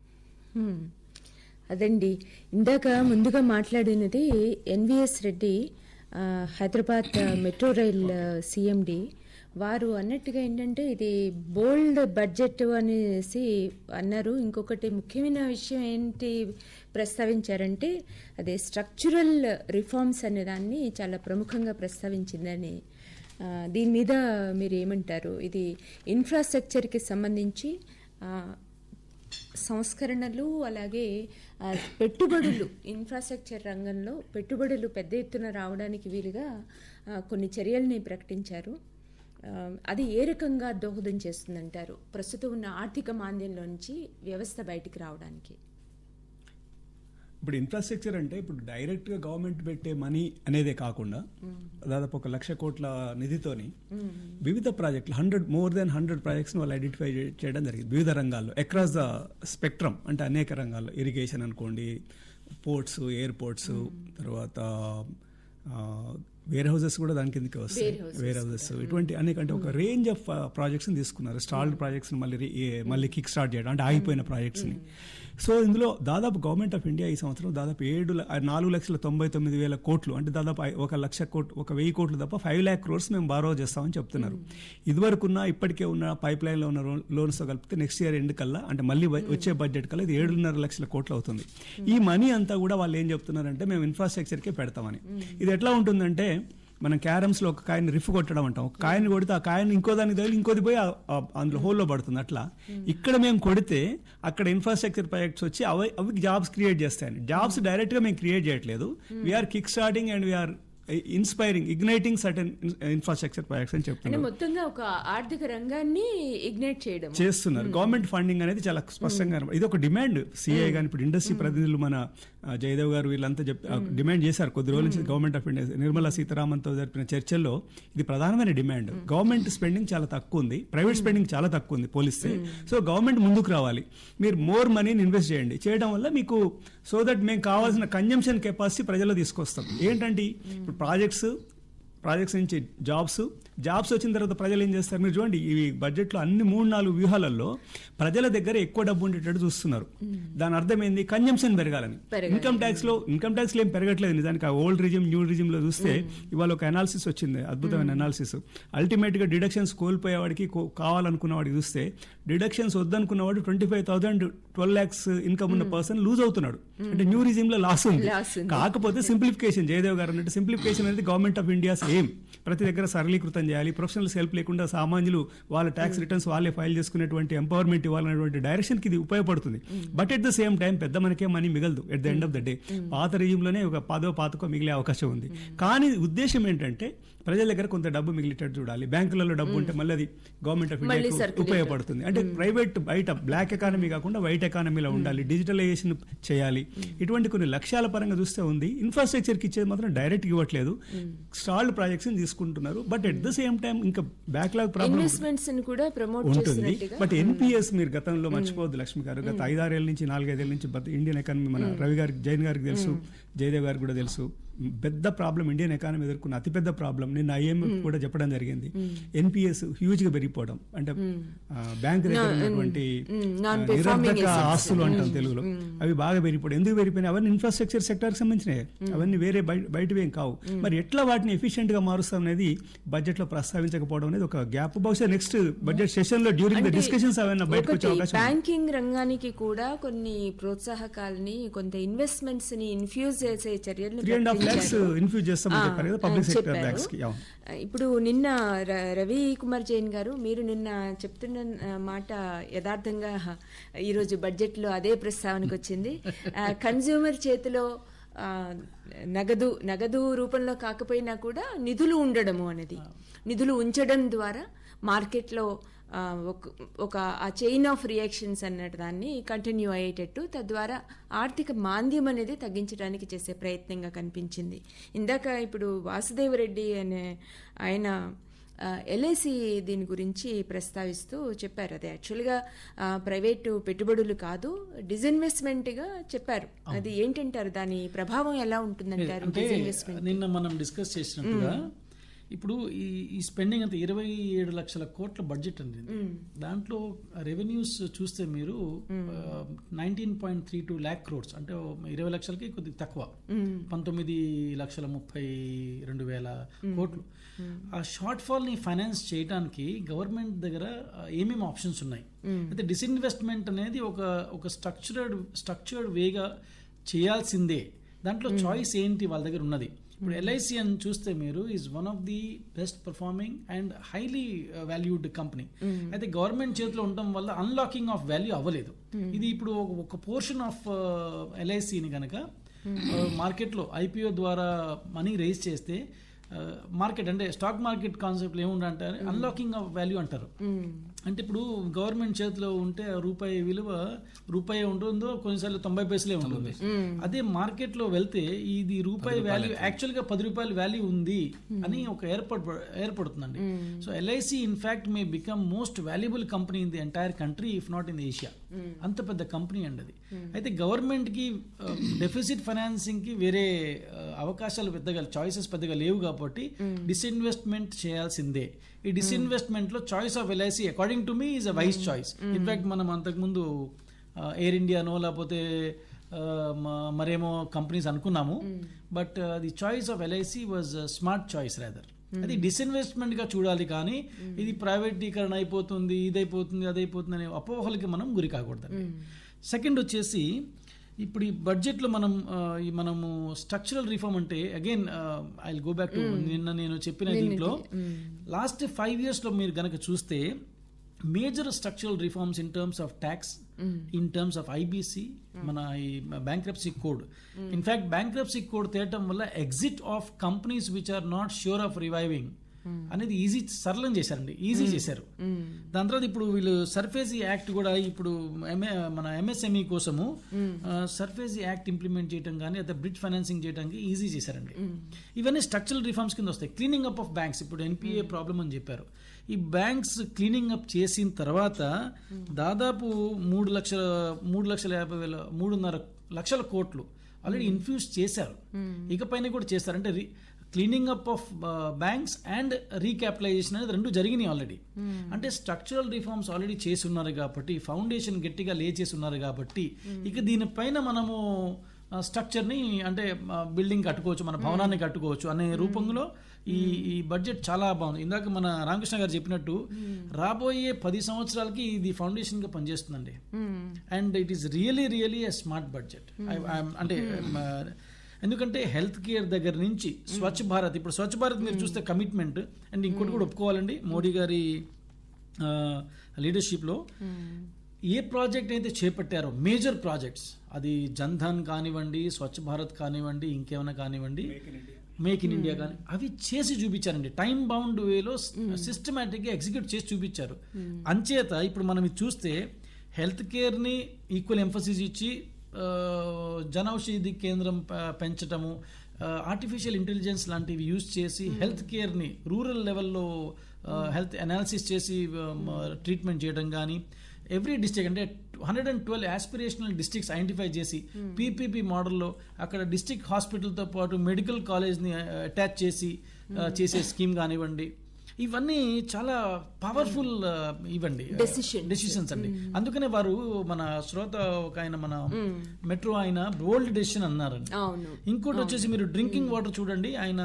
అదండి ఇందాక ముందుగా మాట్లాడినది NVS Reddy, Hyderabad metro rail CMD. వారు అన్నట్టుగా ఏంటంటే ఇది బోల్డ్ బడ్జెట్ అనేసి అన్నారు. ఇంకొకటి ముఖ్యమైన విషయం ఏంటి ప్రస్తావించారంటే అదే స్ట్రక్చరల్ రిఫార్మ్స్ అనే దాన్ని చాలా ప్రముఖంగా ప్రస్తావించిందని. దీని మీద మీరు ఏమంటారు? ఇది ఇన్ఫ్రాస్ట్రక్చర్కి సంబంధించి సంస్కరణలు, అలాగే పెట్టుబడులు, ఇన్ఫ్రాస్ట్రక్చర్ రంగంలో పెట్టుబడులు పెద్ద ఎత్తున రావడానికి వీలుగా కొన్ని చర్యల్ని ప్రకటించారు. అది ఏ రకంగా దోహదం చేస్తుందంటారు ప్రస్తుతం ఉన్న ఆర్థిక మాంద్యంలో నుంచి వ్యవస్థ బయటికి రావడానికి? ఇప్పుడు ఇన్ఫ్రాస్ట్రక్చర్ అంటే ఇప్పుడు డైరెక్ట్ గా గవర్నమెంట్ పెట్టే మనీ అనేదే కాకుండా దాదాపు 1,00,000 కోట్ల నిధితోని వివిధ ప్రాజెక్టులు మోర్ దెన్ 100 ప్రాజెక్ట్స్ వాళ్ళు ఐడెంటిఫై చేయడం జరిగింది వివిధ రంగాల్లో అక్రాస్ ద స్పెక్ట్రమ్. అంటే అనేక రంగాల్లో ఇరిగేషన్ అనుకోండి, పోర్ట్స్, ఎయిర్పోర్ట్స్, తర్వాత వేర్ హౌసెస్ కూడా దాని కిందకి వస్తాయి. వేర్ హౌసెస్ ఇటువంటి అనేక అంటే ఒక రేంజ్ ఆఫ్ ప్రాజెక్ట్స్ తీసుకున్నారు. స్టాల్డ్ ప్రాజెక్ట్స్ మళ్ళీ కిక్ స్టార్ట్ చేయడం అంటే ఆగిపోయిన ప్రాజెక్ట్స్ ని. సో ఇందులో దాదాపు గవర్నమెంట్ ఆఫ్ ఇండియా ఈ సంవత్సరం దాదాపు 4,99,000 కోట్లు అంటే దాదాపు 1,00,000 కోట్లు, 1,000 కోట్లు తప్ప 5 lakh crores మేము బారో చేస్తామని చెప్తున్నారు. ఇదివరకున్న ఇప్పటికే ఉన్న పైప్ లైన్ లో ఉన్న లోన్స్ తో కలిపితే నెక్స్ట్ ఇయర్ ఎండ్ కల్లా అంటే మళ్ళీ వచ్చే బడ్జెట్ కల్లా ఇది 7.5 లక్షల కోట్లు అవుతుంది. ఈ మనీ అంతా కూడా వాళ్ళు ఏం చెప్తున్నారంటే మేము ఇన్ఫ్రాస్ట్రక్చర్కే పెడతామని. ఇది ఎట్లా ఉంటుందంటే మనం క్యారమ్స్ లో ఒక కాయని రిఫ్ కొట్టడం అంటాం. ఒక కాయని కొడితే ఆ కాయని ఇంకో దానికి తగిలి ఇంకోది పోయి అందులో హోల్లో పడుతుంది. అట్లా ఇక్కడ మేము కొడితే అక్కడ ఇన్ఫ్రాస్ట్రక్చర్ ప్రాజెక్ట్స్ వచ్చి అవి జాబ్స్ క్రియేట్ చేస్తాయని. జాబ్స్ డైరెక్ట్ గా మేము క్రియేట్ చేయట్లేదు, we're kick starting and we're igniting certain infrastructure projects అని చెప్తున్నారు. మొత్తంగా ఒక ఆర్థిక రంగాన్ని ఇగ్నైట్ చేస్తున్నారు. గవర్నమెంట్ ఫండింగ్ అనేది చాలా స్పష్టంగా ఇది ఒక డిమాండ్. సిఐ గాని ఇప్పుడు ఇండస్ట్రీ ప్రతినిధులు మన జయదేవ్ గారు వీళ్ళంతా డిమాండ్ చేశారు కొద్ది రోజుల నుంచి. Government of India Nirmala Sitharaman తో జరిపిన చర్చల్లో ఇది ప్రధానమైన డిమాండ్. గవర్నమెంట్ స్పెండింగ్ చాలా తక్కువ ఉంది, ప్రైవేట్ స్పెండింగ్ చాలా తక్కువ ఉంది పోలిస్తే. సో గవర్నమెంట్ ముందుకు రావాలి, మీరు మోర్ మనీని ఇన్వెస్ట్ చేయండి. చేయడం వల్ల మీకు సో దట్ మేము కావాల్సిన కన్జంప్షన్ కెపాసిటీ ప్రజల్లో తీసుకొస్తాం. ఏంటంటే ఇప్పుడు ప్రాజెక్ట్స్ నుంచి జాబ్స్ వచ్చిన తర్వాత ప్రజలు ఏం చేస్తారు మీరు చూడండి. ఈ బడ్జెట్లో అన్ని 3-4 వ్యూహాలలో ప్రజల దగ్గర ఎక్కువ డబ్బు ఉండేటట్టు చూస్తున్నారు. దాని అర్థం ఏంది? కన్జంప్షన్ పెరగాలని. ఇన్కమ్ ట్యాక్స్ లో ఏం పెరగట్లేదు నిజానికి. ఓల్డ్ రిజిమ్ న్యూ రిజిమ్ లో చూస్తే ఇవాళ ఒక అనాలిసిస్ వచ్చింది, అద్భుతమైన అనాలిసిస్. అల్టిమేట్ గా డిడక్షన్స్ కోల్పోయేవాడికి కావాలనుకున్న వాడికి చూస్తే డిడక్షన్స్ వద్దనుకున్నవాడు 25,000 12 lakhs ఇన్కమ్ ఉన్న పర్సన్ లూజ్ అవుతున్నాడు. అంటే న్యూ రిజిమ్ లో లాస్ ఉంది. కాకపోతే సింప్లిఫికేషన్, జయదేవ్ గారు అన్నట్టు సింప్లిఫికేషన్ అనేది గవర్నమెంట్ ఆఫ్ ఇండియాస్ ఏం. ప్రతి దగ్గర సరళీకృతం చేయాలి, ప్రొఫెషనల్స్ హెల్ప్ లేకుండా సామాన్యులు వాళ్ళ ట్యాక్స్ రిటర్న్స్ వాళ్ళే ఫైల్ చేసుకునేటువంటి ఎంపవర్మెంట్ ఇవ్వాలనేటువంటి డైరెక్షన్ కి ఇది ఉపయోగపడుతుంది. But at the same time పెద్ద మనకే మనీ మిగలదు at the end of the day. పాత రిజిమ్లోనే ఒక పాతకో మిగిలే అవకాశం ఉంది. కానీ ఉద్దేశం ఏంటంటే ప్రజల దగ్గర కొంత డబ్బు మిగిలేటట్టు చూడాలి. బ్యాంకులలో డబ్బు ఉంటే మళ్ళీ అది గవర్నమెంట్ ఆఫ్ ఇండియా ఉపయోగపడుతుంది. అంటే ప్రైవేట్ బయట బ్లాక్ ఎకానమీ కాకుండా వైట్ ఎకానమీలో ఉండాలి, డిజిటలైజేషన్ చేయాలి. ఇటువంటి కొన్ని లక్ష్యాల పరంగా చూస్తే ఉంది. ఇన్ఫ్రాస్ట్రక్చర్కి ఇచ్చేది మాత్రం డైరెక్ట్ ఇవ్వట్లేదు, స్టాల్డ్ ప్రాజెక్ట్స్ తీసుకుంటున్నారు. But at the same time ఇంకా బ్యాక్లాగ్ ప్రాబ్లం ఉంటుంది. బట్ ఎన్పిఎస్ మీరు గతంలో మర్చిపోవద్దు లక్ష్మి గారు, గత 5-6 ఏళ్ళ నుంచి 4-5 ఏళ్ళ నుంచి ఇండియన్ ఎకానమీ మన రవి గారికి, జైన్ గారికి తెలుసు, జయదేవ్ గారికి కూడా తెలుసు. పెద్ద ప్రాబ్లం ఇండియన్ ఎకానమీ ఎదుర్కొన్న అతిపెద్ద ప్రాబ్లం. నిన్న ఐఎంఎఫ్ కూడా చెప్పడం జరిగింది, ఎన్పిఎస్ హ్యూజ్ గా పెరిగిపోవడం. అంటే బ్యాంక్ దగ్గర ఉన్నటువంటి నిరర్ధక ఆస్తులు అంటాం తెలుగులో, అవి బాగా పెరిగిపోవడం. ఎందుకు పెరిగిపోయినాయి? అవన్నీ ఇన్ఫ్రాస్ట్రక్చర్ సెక్టర్ కి సంబంధించినవి, అవన్నీ వేరే బయటవి ఏం కావు. మరి ఎట్లా వాటిని ఎఫిషియెంట్ గా మారుస్తాం అనేది బడ్జెట్ లో ప్రస్తావించకపోవడం అనేది ఒక గ్యాప్. బహుశా నెక్స్ట్ బడ్జెట్ సెషన్ లో డ్యూరింగ్ ద డిస్కషన్స్ అవన్నీ బయటకు వచ్చే అవకాశం. బ్యాంకింగ్ రంగానికి కూడా కొన్ని ప్రోత్సాహకాలని, కొంత ఇన్వెస్ట్మెంట్స్ ని ఇన్ఫ్యూజ్ చేసే చర్యలు ఇప్పుడు నిన్న రవి కుమార్ జైన్ గారు మీరు నిన్న చెప్తున్న మాట యథార్థంగా ఈరోజు బడ్జెట్ లో అదే ప్రస్తావనకు వచ్చింది. కన్స్యూమర్ చేతిలో నగదు రూపంలో కాకపోయినా కూడా నిధులు ఉండడము అనేది, నిధులు ఉంచడం ద్వారా మార్కెట్లో ఒక ఆ చైన్ ఆఫ్ రియాక్షన్స్ అన్నట్టు దాన్ని కంటిన్యూ అయ్యేటట్టు, తద్వారా ఆర్థిక మాంద్యం అనేది తగ్గించడానికి చేసే ప్రయత్నంగా కనిపించింది. ఇందాక ఇప్పుడు వాసుదేవరెడ్డి అనే ఆయన ఎల్ఐసి దీని గురించి ప్రస్తావిస్తూ చెప్పారు. అది యాక్చువల్గా ప్రైవేటు పెట్టుబడులు కాదు, డిజిన్వెస్ట్మెంట్గా చెప్పారు. అది ఏంటంటారు, దాని ప్రభావం ఎలా ఉంటుందంటారు? నిన్న మనం డిస్కస్ చేసినట్టుగా ఇప్పుడు ఈ స్పెండింగ్ అంతా 27 లక్షల కోట్ల బడ్జెట్ అండి. దాంట్లో రెవెన్యూస్ చూస్తే మీరు 19.32 lakh crores, అంటే 20 లక్షలకి కొద్దిగా తక్కువ, 19,32,000 కోట్లు. ఆ షార్ట్ ఫాల్ ని ఫైనాన్స్ చేయడానికి గవర్నమెంట్ దగ్గర ఏమేమి ఆప్షన్స్ ఉన్నాయి? అయితే డిస్ఇన్వెస్ట్మెంట్ అనేది ఒక స్ట్రక్చర్డ్ వేగా చేయాల్సిందే. దాంట్లో చాయిస్ ఏంటి వాళ్ళ దగ్గర ఉన్నది? ఇప్పుడు ఎల్ఐసి అని చూస్తే మీరు is one of the best performing and highly valued company. అయితే గవర్నమెంట్ చేతిలో ఉండటం వల్ల అన్లాకింగ్ ఆఫ్ వాల్యూ అవ్వలేదు. ఇది ఇప్పుడు ఒక పోర్షన్ ఆఫ్ ఎల్ఐసిని కనుక మార్కెట్లో ఐపీఓ ద్వారా మనీ రేజ్ చేస్తే, మార్కెట్ అంటే స్టాక్ మార్కెట్ కాన్సెప్ట్ ఏముందంటారు, అన్లాకింగ్ ఆఫ్ వాల్యూ అంటారు. అంటే ఇప్పుడు గవర్నమెంట్ చేతిలో ఉంటే రూపాయి విలువ రూపాయి ఉంటుందో కొన్నిసార్లు 90 పైసలే ఉంటుంది. అదే మార్కెట్ లో వెళ్తే ఇది రూపాయి వాల్యూ యాక్చువల్ గా 10 రూపాయల వాల్యూ ఉంది అని ఒక ఏర్పడుతుందండి. So LIC in fact may become most valuable company in the entire country if not in Asia. అంత పెద్ద కంపెనీ అండి అది. అయితే గవర్నమెంట్ కి డెఫిసిట్ ఫైనాన్సింగ్ కి వేరే అవకాశాలు పెద్దగా చాయిసెస్ పెద్దగా లేవు కాబట్టి డిస్ఇన్వెస్ట్మెంట్ చేయాల్సిందే. ఈ డిస్ఇన్వెస్ట్మెంట్ లో choice of LIC according to me is a wise choice. In fact మనం అంతకుముందు ఎయిర్ ఇండియానో లేకపోతే మరేమో కంపెనీస్ అనుకున్నాము, but the choice of LIC was smart choice rather. అది డిస్ఇన్వెస్ట్మెంట్ గా చూడాలి కానీ ఇది ప్రైవేటీకరణ అయిపోతుంది, ఇదైపోతుంది, అదైపోతుంది అనే అపోహలకి మనం గురి కాకూడదండి. సెకండ్ వచ్చేసి ఇప్పుడు ఈ బడ్జెట్లో మనము స్ట్రక్చరల్ రిఫార్మ్ అంటే again I will go back to నిన్న నేను చెప్పిన దీంట్లో లాస్ట్ 5 years లో మీరు గనక చూస్తే major structural reforms in terms of tax, in terms of IBC, మన ఈ bankruptcy code. In fact bankruptcy code తేయటం వల్ల exit of companies which are not sure of reviving అనేది సరళం చేశారండి, ఈజీ చేశారు. దాని తర్వాత ఇప్పుడు వీళ్ళు సర్ఫేసీ యాక్ట్ కూడా ఇప్పుడు మన ఎంఎస్ఎంఈ కోసము సర్ఫేసీ యాక్ట్ ఇంప్లిమెంట్ చేయడం కానీ అదే బ్రిడ్జ్ ఫైనాన్సింగ్ చేయడానికి ఈజీ చేశారండి. ఇవన్నీ స్ట్రక్చరల్ రిఫార్మ్స్ కింద వస్తాయి. క్లీనింగ్ అప్ ఆఫ్ బ్యాంక్స్, ఇప్పుడు ఎన్పిఏ ప్రాబ్లం అని చెప్పారు. ఈ బ్యాంక్స్ క్లీనింగ్ అప్ చేసిన తర్వాత దాదాపు 3,50,000 లక్షల కోట్లు ఆల్రెడీ ఇన్ఫ్యూజ్ చేశారు. ఇకపైన కూడా చేస్తారు. అంటే cleaning up of banks and recapitalization అనేది 2 జరిగినాయి ఆల్రెడీ. అంటే స్ట్రక్చరల్ రిఫార్మ్స్ ఆల్రెడీ చేసి ఉన్నారు కాబట్టి, ఫౌండేషన్ గట్టిగా లే చేసి ఉన్నారు కాబట్టి ఇక దీనిపైన మనము స్ట్రక్చర్ని అంటే బిల్డింగ్ కట్టుకోవచ్చు, మన భవనాన్ని కట్టుకోవచ్చు అనే రూపంలో ఈ బడ్జెట్ చాలా బాగుంది. ఇందాక మన రామకృష్ణ గారు చెప్పినట్టు రాబోయే 10 సంవత్సరాలకి ఇది ఫౌండేషన్ గా పనిచేస్తుందండి. And it is really a smart budget. అంటే ఎందుకంటే హెల్త్ కేర్ దగ్గర నుంచి స్వచ్ఛ భారత్, ఇప్పుడు స్వచ్ఛ భారత్ మీరు చూస్తే కమిట్మెంట్. అండ్ ఇంకోటి కూడా ఒప్పుకోవాలండి, మోడీ గారి లీడర్షిప్లో ఏ ప్రాజెక్ట్ అయితే చేపట్టారో మేజర్ ప్రాజెక్ట్స్, అది జన్ధన్ కానివ్వండి, స్వచ్ఛ భారత్ కానివ్వండి, ఇంకేమైనా కానివ్వండి, మేక్ ఇన్ ఇండియా కానీ అవి చేసి చూపించారండి. టైం బౌండ్ వేలో సిస్టమేటిక్గా ఎగ్జిక్యూట్ చేసి చూపించారు. అంచేత ఇప్పుడు మనం ఇది చూస్తే హెల్త్ కేర్ని ఈక్వల్ ఎంఫసిస్ ఇచ్చి జనౌషధి కేంద్రం పెంచటము, ఆర్టిఫిషియల్ ఇంటెలిజెన్స్ లాంటివి యూజ్ చేసి హెల్త్ కేర్ని రూరల్ లెవెల్లో హెల్త్ అనాలిసిస్ చేసి ట్రీట్మెంట్ చేయడం కానీ, ఎవ్రీ డిస్ట్రిక్ట్ అంటే 112 ఆస్పిరేషనల్ డిస్ట్రిక్ట్స్ ఐడెంటిఫై చేసి పీపీపీ మోడల్లో అక్కడ డిస్ట్రిక్ట్ హాస్పిటల్తో పాటు మెడికల్ కాలేజ్ని అటాచ్ చేసి చేసే స్కీమ్ కానివ్వండి, ఇవన్నీ చాలా పవర్ఫుల్ ఇవ్వండి డెసిషన్స్ అండి. అందుకనే వారు మన శ్రోత ఒక ఆయన మన మెట్రో ఆయన బోల్డ్ డెసిషన్ అన్నారండి. ఇంకోటి వచ్చేసి మీరు డ్రింకింగ్ వాటర్ చూడండి, ఆయన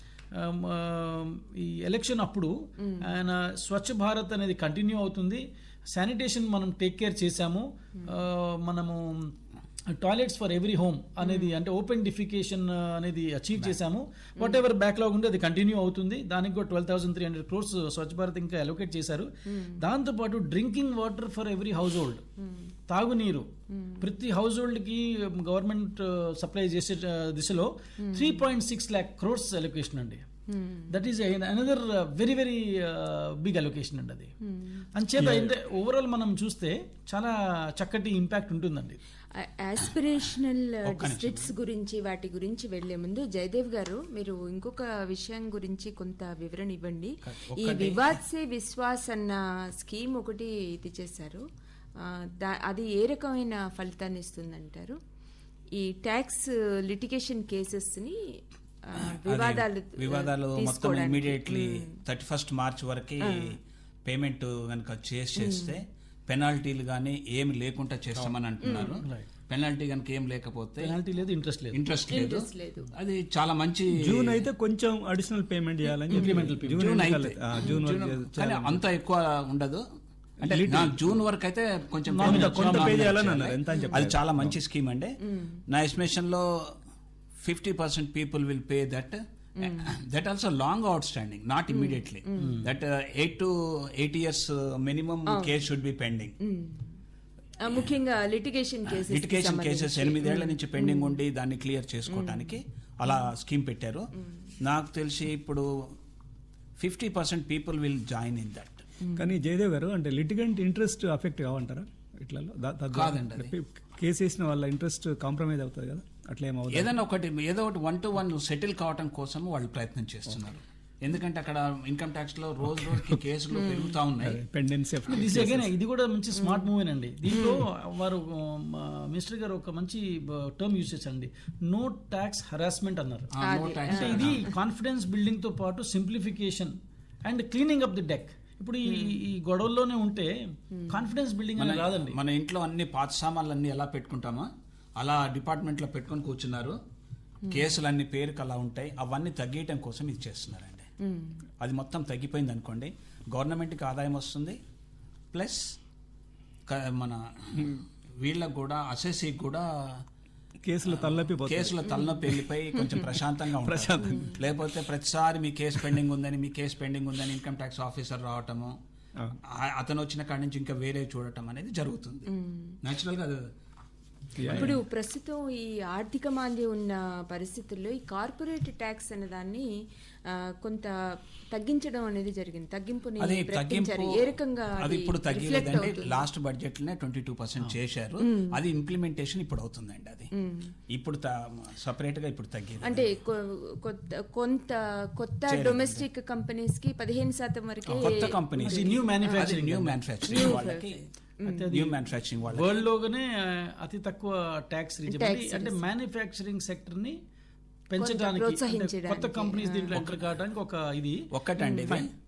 ఈ ఎలక్షన్ అప్పుడు ఆయన స్వచ్ఛ భారత్ అనేది కంటిన్యూ అవుతుంది, శానిటేషన్ మనం టేక్ కేర్ చేశాము, మనము టాయిలెట్స్ ఫర్ ఎవ్రీ హోమ్ అనేది అంటే ఓపెన్ డిఫికేషన్ అనేది అచీవ్ చేశాము. వాట్ ఎవర్ బ్యాక్లాగ్ ఉంటే అది కంటిన్యూ అవుతుంది. దానికి కూడా 12,300 crores స్వచ్ఛ భారత్ ఇంకా అలొకేట్ చేశారు. దాంతోపాటు drinking water for every household, తాగునీరు ప్రతి హౌస్ హోల్డ్ కి గవర్నమెంట్ సప్లై చేసే దిశలో 3.6 lakh crores అలొకేషన్ అండి. That is another very big allocation అండి అది. అంచేత ఓవరాల్ మనం చూస్తే చాలా చక్కటి ఇంపాక్ట్ ఉంటుందండి. ఆస్పిరేషనల్ డిస్ట్రిక్ట్స్ గురించి వాటి గురించి వెళ్లే ముందు జయదేవ్ గారు మీరు ఇంకొక విషయం గురించి కొంత వివరణ ఇవ్వండి. ఈ వివాద్ సే విశ్వాస్ అన్న స్కీమ్ ఒకటి ఇది చేశారు, అది ఏ రకమైన ఫలితాన్ని ఇస్తుందంటారు? ఈ ట్యాక్స్ లిటిగేషన్ కేసెస్ ని వివాదాలు మొత్తం ఇమీడియట్లీ 31st March వరకు పేమెంట్ కనుక చేస్తే పెనాల్టీలు కానీ ఏమి లేకుండా చేస్తామని అంటున్నారు. పెనాల్టీ కనుక ఏం లేకపోతే ఇంట్రెస్ట్ లేదు. అది చాలా మంచి. జూన్ అయితే కొంచెం అడిషనల్ పేమెంట్ చేయాలని కానీ అంత ఎక్కువ ఉండదు. అంటే జూన్ వరకు అయితే కొంచెం అది చాలా మంచి స్కీమ్ అండి. నా ఎస్టిమేషన్ లో 50% people will pay that also long outstanding, not immediately. That 8 to 8 years minimum case should be pending. ముఖ్యంగా లిటిగేషన్ కేసెస్ 8 ఏళ్ల నుంచి పెండింగ్ ఉండి దాన్ని క్లియర్ చేసుకోవడానికి అలా స్కీమ్ పెట్టారు. నాకు తెలిసి ఇప్పుడు 50% people will join in that. కానీ జయదేవ్ గారు అంటే లిటిగెంట్ ఇంట్రెస్ట్ అఫెక్ట్ కావంటారా ఇట్లా? కాదండి, కేసు వేసిన వాళ్ళ ఇంట్రెస్ట్ కాంప్రమైజ్ అవుతుంది కదా, అట్లా ఏమవుతుంది? ఏదో ఒకటి 1-to-1 సెటిల్ కావటం కోసం వాళ్ళు ప్రయత్నం చేస్తున్నారు. ఎందుకంటే అక్కడ ఇన్కమ్ ట్యాక్స్ లో రోజు రోజుకి కేసులు పెరుగుతా ఉన్నాయి. ఇది కూడా మంచి స్మార్ట్ మూవ్ అండి. దీంట్లో వారు మినిస్టర్ గారు ఒక మంచి టర్మ్ యూజ్ చేశారండి, నో ట్యాక్స్ హరాస్మెంట్ అన్నారు. అంటే ఇది కాన్ఫిడెన్స్ బిల్డింగ్ తో పాటు simplification and cleaning up the deck. ఇప్పుడు ఈ గొడవల్లోనే ఉంటే కాన్ఫిడెన్స్ బిల్డింగ్ అనేది రాదండి. మన ఇంట్లో అన్ని పాత సామాన్లు అన్ని ఎలా పెట్టుకుంటామో అలా డిపార్ట్మెంట్ లో పెట్టుకొని కూర్చున్నారు, కేసులు అన్ని పేరుకు అలా ఉంటాయి. అవన్నీ తగ్గించడం కోసం ఇది చేస్తున్నారండి. అది మొత్తం తగ్గిపోయింది అనుకోండి, గవర్నమెంట్కి ఆదాయం వస్తుంది, ప్లస్ మన వీళ్ళకు కూడా అసెస్సీకి కూడా కేసుల తలనొప్పి వెళ్ళిపోయి కొంచెం ప్రశాంతంగా ఉంటారు. లేకపోతే ప్రతిసారి మీ కేసు పెండింగ్ ఉందని ఇన్కమ్ ట్యాక్స్ ఆఫీసర్ రావటము, అతను వచ్చిన కాడి నుంచి ఇంకా వేరే చూడటం అనేది జరుగుతుంది. న్యాచురల్ గా ఇప్పుడు ప్రస్తుతం ఈ ఆర్థిక మాంద్యం ఉన్న పరిస్థితుల్లో ఈ కార్పొరేట్ ట్యాక్స్ అనే దాన్ని కొంత తగ్గించడం అనేది జరిగింది. తగ్గింపుని ప్రకటించారు. ఏ రకంగా అది ఇప్పుడు తగ్గలేదండి. లాస్ట్ బడ్జెట్ లోనే 22% చేశారు. అది ఇంప్లిమెంటేషన్ ఇప్పుడు అవుతుందండి. అది ఇప్పుడు సపరేట్ గా ఇప్పుడు తగ్గింది. అంటే కొత్త డొమెస్టిక్ కంపెనీస్ కి 15% వరకు, కొత్త కంపెనీస్ న్యూ మ్యానుఫ్యాక్చరింగ్ వాళ్ళకి వరల్డ్ లోనే అతి తక్కువ ట్యాక్స్ అంటే మ్యానుఫ్యాక్చరింగ్ సెక్టర్ ని పెంచడానికి, కొత్త కంపెనీస్ దీంట్లో ఎంటర్ కావడానికి ఒక ఇది ఒక్కటండి.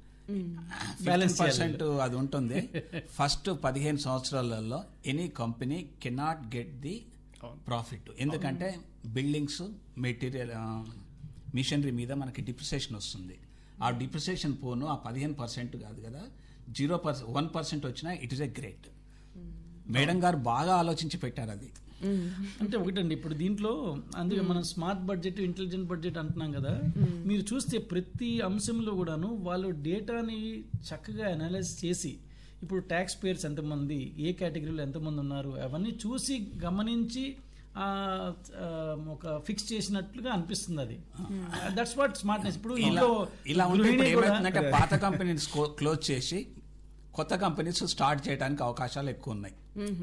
15% అది ఉంటుంది. ఫస్ట్ 15 సంవత్సరాలలో any company cannot get the profit. ఎందుకంటే బిల్డింగ్స్, మెటీరియల్, మిషనరీ మీద మనకి డిప్రిసియేషన్ వస్తుంది. ఆ డిప్రిసియేషన్ పోను ఆ 15% కాదు కదా, 0%, 1% వచ్చినా it is a great. Madam గారు బాగా ఆలోచించి పెట్టారు అది. అంటే ఒకటండి, ఇప్పుడు దీంట్లో అందుకే మనం స్మార్ట్ బడ్జెట్, ఇంటెలిజెంట్ బడ్జెట్ అంటున్నాం కదా, మీరు చూస్తే ప్రతి అంశంలో కూడాను వాళ్ళు డేటాని చక్కగా అనలైజ్ చేసి, ఇప్పుడు ట్యాక్స్ పేయర్స్ ఎంతమంది, ఏ కేటగిరీలో ఎంతమంది ఉన్నారు, అవన్నీ చూసి గమనించి ఒక ఫిక్స్ చేసినట్లుగా అనిపిస్తుంది. అది దట్స్ వాట్ స్మార్ట్నెస్. ఇప్పుడు ఇలా ఏమవుతుందంటే పాత కంపెనీస్ క్లోజ్ చేసి కొత్త కంపెనీస్ స్టార్ట్ చేయడానికి అవకాశాలు ఎక్కువ ఉన్నాయి.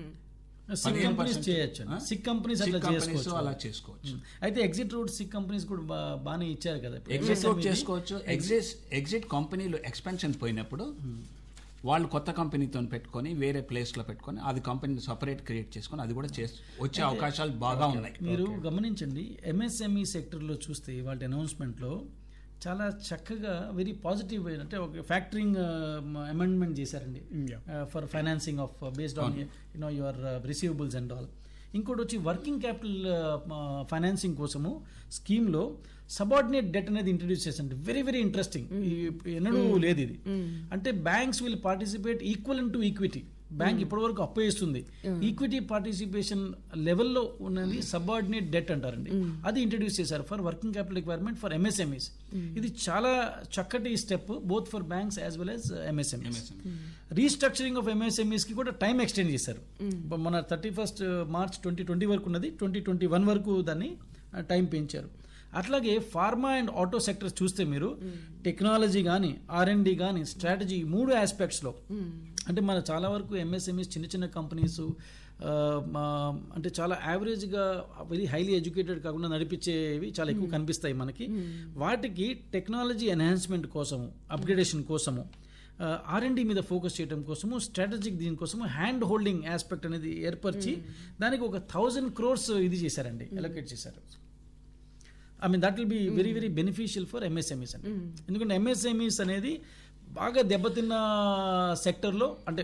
అలా చేసుకోవచ్చు. అయితే ఎగ్జిట్ రూట్ సిక్ కంపెనీస్ కూడా బాగానే ఇచ్చారు కదా. ఎగ్జిట్ రూట్ చేసుకోవచ్చు. ఎగ్జిట్ కంపెనీలు ఎక్స్పెన్షన్ పోయినప్పుడు వాళ్ళు కొత్త కంపెనీతో పెట్టుకొని వేరే ప్లేస్ లో పెట్టుకొని అది కంపెనీ సపరేట్ క్రియేట్ చేసుకొని అది కూడా వచ్చే అవకాశాలు బాగా ఉన్నాయి. మీరు గమనించండి, ఎంఎస్ఎంఈ సెక్టర్ లో చూస్తే వాళ్ళ అనౌన్స్మెంట్ లో చాలా చక్కగా వెరీ పాజిటివ్ అంటే ఒక ఫ్యాక్టరింగ్ అమెండ్మెంట్ చేశారండి for financing of based on your receivables and all. ఇంకోటి వచ్చి వర్కింగ్ క్యాపిటల్ ఫైనాన్సింగ్ కోసము స్కీమ్లో సబార్డినేట్ డెట్ అనేది ఇంట్రడ్యూస్ చేశారండి. Very very interesting. ఎన్నడూ లేదు ఇది. అంటే banks will participate equal to equity. Bank ఇప్పటి వరకు అప్పు ఇస్తుంది, ఈక్విటీ పార్టిసిపేషన్ లెవెల్లో ఉన్నది సబార్డినేట్ డెట్ అంటారండి. అది ఇంట్రడ్యూస్ చేశారు for working capital requirement for MSMEs. ఇది చాలా చక్కటి step both for banks as well as MSMEs. Restructuring of MSMEs కి కూడా టైం ఎక్స్టెండ్ చేశారు. మన 31 మార్చ్ 2020 వరకు ఉన్నది, 2021 వరకు దాన్ని టైం పెంచారు. అట్లాగే ఫార్మా అండ్ ఆటో సెక్టర్స్ చూస్తే మీరు టెక్నాలజీ కానీ, R&D కానీ, స్ట్రాటజీ, 3 ఆస్పెక్ట్స్లో అంటే మన చాలా వరకు ఎంఎస్ఎంఈస్ చిన్న చిన్న కంపెనీస్ అంటే చాలా యావరేజ్గా వెరీ హైలీ ఎడ్యుకేటెడ్ కాకుండా నడిపించేవి చాలా ఎక్కువ కనిపిస్తాయి మనకి. వాటికి టెక్నాలజీ ఎన్హాన్స్మెంట్ కోసము, అప్గ్రేడేషన్ కోసము, R&D మీద ఫోకస్ చేయడం కోసము, స్ట్రాటజిక్ దీనికోసము హ్యాండ్ హోల్డింగ్ ఆస్పెక్ట్ అనేది ఏర్పరిచి దానికి ఒక 1000 crores ఇది చేశారండి, అలొకేట్ చేశారు. that will be very very beneficial for MSMEs అండి. ఎందుకంటే MSMEs అనేది బాగా దెబ్బతిన్న సెక్టర్లో, అంటే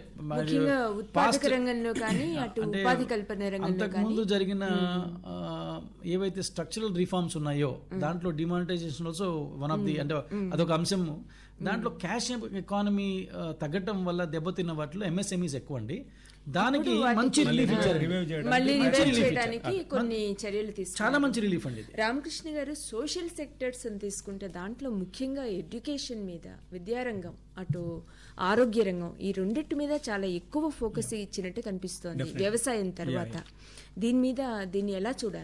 అంతకుముందు జరిగిన ఏవైతే స్ట్రక్చరల్ రిఫార్మ్స్ ఉన్నాయో దాంట్లో demonetization also one of the, అంటే అదొక అంశము. దాంట్లో క్యాష్ ఎకానమీ తగ్గటం వల్ల దెబ్బతిన్న వాటిలో ఎంఎస్ఎంఈస్ ఎక్కువ అండి. దానికి మంచి రిలీఫ్ ఇచ్చారు, కొన్ని చర్యలు తీసుకున్నారు. చాలా మంచి రిలీఫ్ అండి. రామకృష్ణ గారు, సోషల్ సెక్టర్స్ అని తీసుకుంటే దాంట్లో ముఖ్యంగా ఎడ్యుకేషన్ మీద, విద్యారంగం, అటు ఆరోగ్య రంగం, ఈ రెండిటి మీద చాలా ఎక్కువ ఫోకస్ ఇచ్చినట్టు కనిపిస్తోంది వ్యవసాయం తర్వాత. దీన్ని ఎలా చూడాలంటే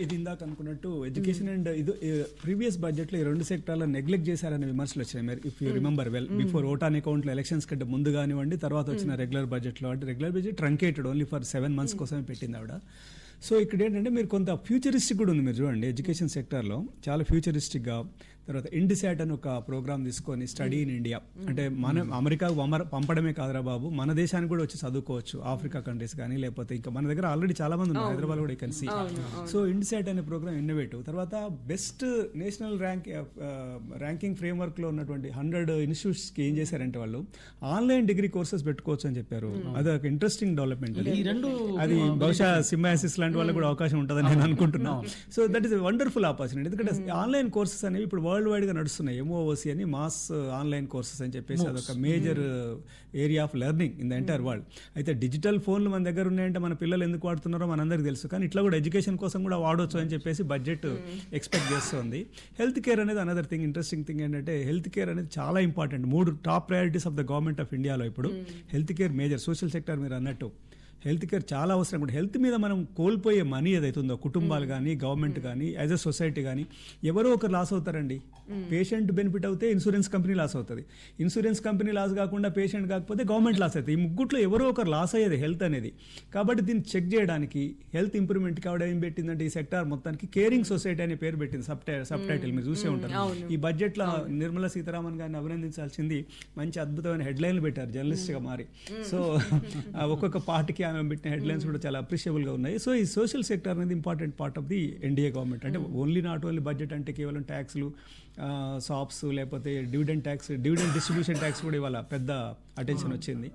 ఇది ఇందాక అనుకున్నట్టు ఎడ్యుకేషన్ అండ్ ఇది ప్రీవియస్ బడ్జెట్ లో ఈ 2 సెక్టార్లో నెగ్లెక్ట్ చేశారనే విమర్శలు వచ్చాయి. If you remember well, before vote on account లో ఎలక్షన్స్ కంటే ముందు కానివ్వండి, తర్వాత వచ్చిన రెగ్యులర్ బడ్జెట్ లో, అంటే regular budget truncated only for 7 months కోసమే పెట్టింది ఆవిడ. సో ఇక్కడ ఏంటంటే మీరు కొంత ఫ్యూచరిస్టిక్ కూడా ఉంది. మీరు చూడండి ఎడ్యుకేషన్ సెక్టార్లో చాలా ఫ్యూచరిస్టిక్గా. తర్వాత ఇండిసాట్ అని ఒక ప్రోగ్రామ్ తీసుకొని స్టడీ ఇన్ ఇండియా, అంటే మనం అమెరికాకు పంపడమే కాదురా బాబు, మన దేశానికి కూడా వచ్చి చదువుకోవచ్చు, ఆఫ్రికా కంట్రీస్ కానీ, లేకపోతే ఇంకా మన దగ్గర ఆల్రెడీ చాలా మంది ఉన్నారు, హైదరాబాద్ కూడా ఇక్కడ సీ. సో ఇండిసాట్ అనే ప్రోగ్రామ్ ఇన్నోవేటివ్. తర్వాత బెస్ట్ నేషనల్ ర్యాంకింగ్ ఫ్రేమ్వర్క్ లో ఉన్నటువంటి 100 ఇన్స్టిట్యూట్స్ కి ఏం చేశారంటే వాళ్ళు ఆన్లైన్ డిగ్రీ కోర్సెస్ పెట్టుకోవచ్చు అని చెప్పారు. అది ఒక ఇంట్రెస్టింగ్ డెవలప్మెంట్. అది బహుశా సింబయాసిస్ లాంటి వాళ్ళకి కూడా అవకాశం ఉంటుందని నేను అనుకుంటున్నాను. So that is wonderful opportunity. ఎందుకంటే ఆన్లైన్ కోర్సెస్ అనేవి ఇప్పుడు వరల్డ్ వైడ్ గా నడుస్తున్నాయి. MOOC అని మాస్ ఆన్లైన్ కోర్సెస్ అని చెప్పేసి అదొక major area of learning in the entire world. అయితే డిజిటల్ ఫోన్లు మన దగ్గర ఉన్నాయంటే మన పిల్లలు ఎందుకు వాడుతున్నారో మనందరికీ తెలుసు, కానీ ఇట్లా కూడా ఎడ్యుకేషన్ కోసం కూడా వాడవచ్చు అని చెప్పేసి బడ్జెట్ ఎక్స్పెక్ట్ చేస్తుంది. హెల్త్ కేర్ అనేది అనదర్ థింగ్. ఇంట్రెస్టింగ్ థింగ్ ఏంటంటే హెల్త్ కేర్ అనేది చాలా important. 3 top priorities of the government of ఇండియాలో ఇప్పుడు health care major. Social sector మీరు అన్నట్టు హెల్త్ కేర్ చాలా అవసరం. కూడా హెల్త్ మీద మనం కోల్పోయే మనీ ఏదైతుందో, కుటుంబాలు కానీ, గవర్నమెంట్ కానీ, యాజ్ అ సొసైటీ కానీ ఎవరో ఒకరు లాస్ అవుతారండి. పేషెంట్ బెనిఫిట్ అవుతే ఇన్సూరెన్స్ కంపెనీ లాస్ అవుతుంది, ఇన్సూరెన్స్ కంపెనీ లాస్ కాకుండా పేషెంట్ కాకపోతే గవర్నమెంట్ లాస్ అవుతుంది. ఈ ముగ్గుట్లో ఎవరో ఒకరు లాస్ అయ్యేది హెల్త్ అనేది. కాబట్టి దీన్ని చెక్ చేయడానికి హెల్త్ ఇంప్రూవ్మెంట్కి ఆవిడ ఏం పెట్టిందంటే ఈ సెక్టార్ మొత్తానికి కేరింగ్ సొసైటీ అనే పేరు పెట్టింది. సబ్ టైటిల్ మీరు చూసే ఉంటారు. ఈ బడ్జెట్లో నిర్మలా సీతారామన్ గారిని అభినందించాల్సింది. మంచి అద్భుతమైన హెడ్లైన్లు పెట్టారు జర్నలిస్ట్గా మారి. సో ఒక్కొక్క పార్టీకి ఆమె పెట్టిన హెడ్లైన్స్ కూడా చాలా అప్రిషియబుల్గా ఉన్నాయి. సో ఈ సోషల్ సెక్టర్ అనేది important part of the NDA government. అంటే ఓన్లీ నాట్ ఓన్లీ బడ్జెట్ అంటే కేవలం ట్యాక్స్లు, సాప్స్, లేకపోతే dividend tax, dividend distribution tax కూడా ఇవాళ పెద్ద అటెన్షన్ వచ్చింది.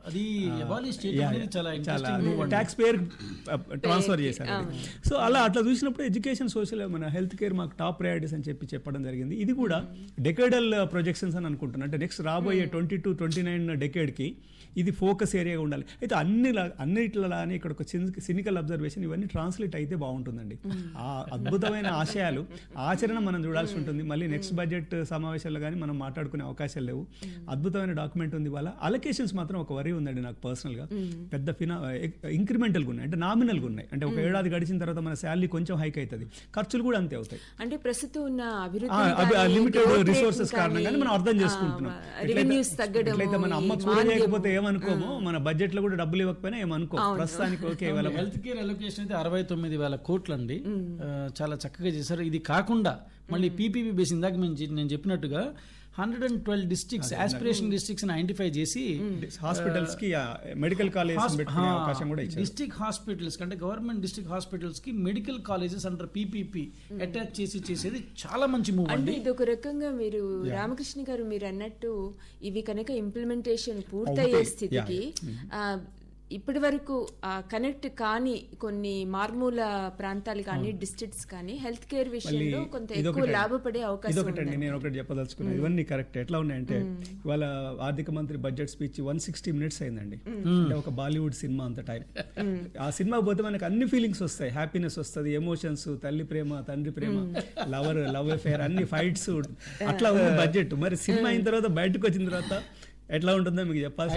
చాలా ట్యాక్స్ పేర్ ట్రాన్స్ఫర్ చేశారు. సో అట్లా చూసినప్పుడు ఎడ్యుకేషన్, సోషల్, మన హెల్త్ కేర్ మాకు టాప్ ప్రయారిటీస్ అని చెప్పడం జరిగింది. ఇది కూడా డెకేడల్ ప్రొజెక్షన్స్ అని అనుకుంటున్నాను. అంటే నెక్స్ట్ రాబోయే 20-29 డెకేడ్కి ఇది ఫోకస్ ఏరియాగా ఉండాలి. అయితే అన్నిట్లలానే ఇక్కడ ఒక సినికల్ అబ్జర్వేషన్, ఇవన్నీ ట్రాన్స్లేట్ అయితే బాగుంటుందండి. ఆ అద్భుతమైన ఆశయాలు ఆచరణ మనం చూడాల్సి ఉంటుంది. మళ్ళీ నెక్స్ట్ బడ్జెట్ సమావేశాల్లో కానీ మనం మాట్లాడుకునే అవకాశాలు లేవు. అద్భుతమైన డాక్యుమెంట్ ఉంది. వాళ్ళ అలొకేషన్స్ మాత్రం ఒక వరి ఉందండి నాకు పర్సనల్గా. పెద్ద ఇంక్రిమెంటల్గా ఉన్నాయి, అంటే నామినల్గా ఉన్నాయి. అంటే ఒక ఏడాది గడిచిన తర్వాత మన శాలరీ కొంచెం హైక్ అవుతుంది, ఖర్చులు కూడా అంతే అవుతాయి. అంటే ప్రస్తుతం ఉన్న లిమిటెడ్ రిసోర్సెస్ కారణంగా మనం అర్థం చేసుకుంటున్నాం. ఎట్లయితే మన అమ్మ కూర చేయకపోతే ఏమనుకోమో, మన బడ్జెట్ లో కూడా డబ్బులు ఇవ్వకపోయినా ఏమనుకో. ప్రస్తుతానికి ఓకే. హెల్త్ కేర్ అలొకేషన్ అయితే 69,000 కోట్లు అండి. చాలా చక్కగా చేశారు. ఇది కాకుండా మళ్ళీ పీపీపీ బేస్ ఇందాక నేను చెప్పినట్టుగా 112 డిస్ట్రిక్ట్స్, ఆస్పిరేషన్ డిస్ట్రిక్ట్స్ ఐడెంటిఫై చేసి హాస్పిటల్స్ కి మెడికల్ కాలేజెస్ పెట్టే అవకాశం కూడా ఇచ్చారు. డిస్ట్రిక్ట్ హాస్పిటల్స్ అంటే గవర్నమెంట్ డిస్ట్రిక్ట్ హాస్పిటల్స్ కి medical colleges under PPP attach చేసేది చాలా మంచి మూవ్ అండి. ఇది ఒక రకంగా మీరు రామకృష్ణ గారు మీరు అన్నట్టు ఇవి కనుక ఇంప్లిమెంటేషన్ పూర్తయ్యే స్థితికి ఇప్పటి వరకు కనెక్ట్ కాని కొన్ని మార్మూల ప్రాంతాలు కానీ డిస్ట్రిక్ట్స్ కానీ హెల్త్ కేర్ విషయంలో కొంత ఎక్కువ లాభపడే అవకాశం ఉంది. నేను ఒకటి చెప్పదలుచుకున్నాను. ఇవన్నీ కరెక్ట్. ఎట్లా ఉన్నాయంటే ఇవాళ ఆర్థిక మంత్రి బడ్జెట్ స్పీచ్ 160 minutes అయిందండి. అంటే ఒక బాలీవుడ్ సినిమా అంత టైం. ఆ సినిమా పోతే మనకు అన్ని ఫీలింగ్స్ వస్తాయి. హ్యాపీనెస్ వస్తుంది, ఎమోషన్స్, తల్లి ప్రేమ, తండ్రి ప్రేమ, లవ్ అఫేర్, అన్ని ఫైట్స్, అట్లా ఉంది బడ్జెట్. మరి సినిమా అయిన తర్వాత బయటకు వచ్చిన తర్వాత ఎట్లా ఉంటుందో మీకు చెప్పాల్సి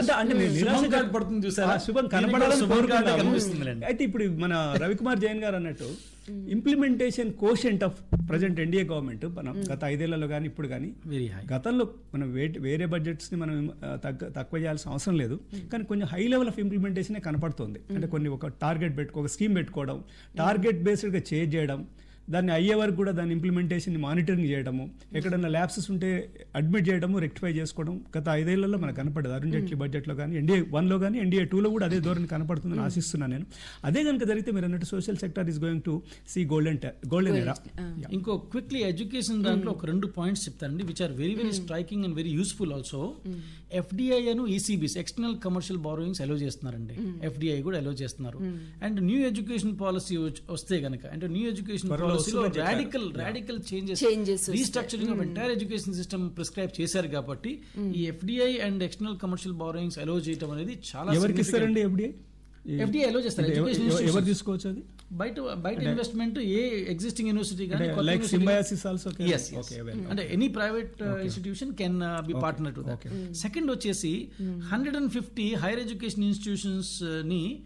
శుభం కనపడాలని. అయితే ఇప్పుడు మన రవికుమార్ జైన్ గారు అన్నట్టు implementation quotient of present NDA government మనం గత 5 ఏళ్లలో కానీ ఇప్పుడు కానీ గతంలో మనం వేరే బడ్జెట్స్ ని మనం తక్కువ చేయాల్సిన అవసరం లేదు, కానీ కొంచెం హై లెవెల్ ఆఫ్ ఇంప్లిమెంటేషన్ కనపడుతుంది. అంటే కొన్ని ఒక టార్గెట్ ఒక స్కీమ్ పెట్టుకోవడం, టార్గెట్ బేస్డ్గా చేంజ్ చేయడం, దాన్ని అయ్యే వరకు కూడా దాని ఇంప్లిమెంటేషన్ మానిటరింగ్ చేయడము, ఎక్కడన్నా ల్యాప్సెస్ ఉంటే అడ్మిట్ చేయడము, రెక్టిఫై చేసుకోవడం గత 5 ఏళ్లలో మనకు కనపడదు. అరుణ్ జైట్లీ బడ్జెట్లో కానీ, NDA 1లో కానీ, NDA 2లో కూడా అదే ధోరణి కనపడుతుందని ఆశిస్తున్నాను నేను. అదే కనుక జరిగితే మీరు అన్నట్టు social sector is going to see golden era. ఇంకో క్విక్లీ ఎడ్యుకేషన్ దాంట్లో ఒక 2 పాయింట్స్ చెప్తానండి, which are very very striking and very useful also. FDI అను ECBs external commercial borrowings allow చేస్తున్నారండి. FDI కూడా అలో చేస్తున్నారు. అండ్ న్యూ ఎడ్యుకేషన్ పాలసీ వస్తే గనక, అంటే న్యూ ఎడ్యుకేషన్ పాలసీలో radical changes restructuring of entire education system prescribe చేశారు. కాబట్టి ఈ FDI అండ్ ఎక్స్టర్నల్ కమర్షియల్ బారోయింగ్స్ అలో చేయడం అనేది చాలా FDI అలో చేస్తారు. ఎవరు తీసుకోవచ్చు అది? బయట ఇన్వెస్ట్మెంట్ ఏ ఎగ్జిస్టింగ్ యూనివర్సిటీ కానీ, లైక్ Symbiosis also అంటే any private institution can be partner to that. Second వచ్చేసి 150 హైయర్ ఎడ్యుకేషన్ ఇన్స్టిట్యూషన్స్ ని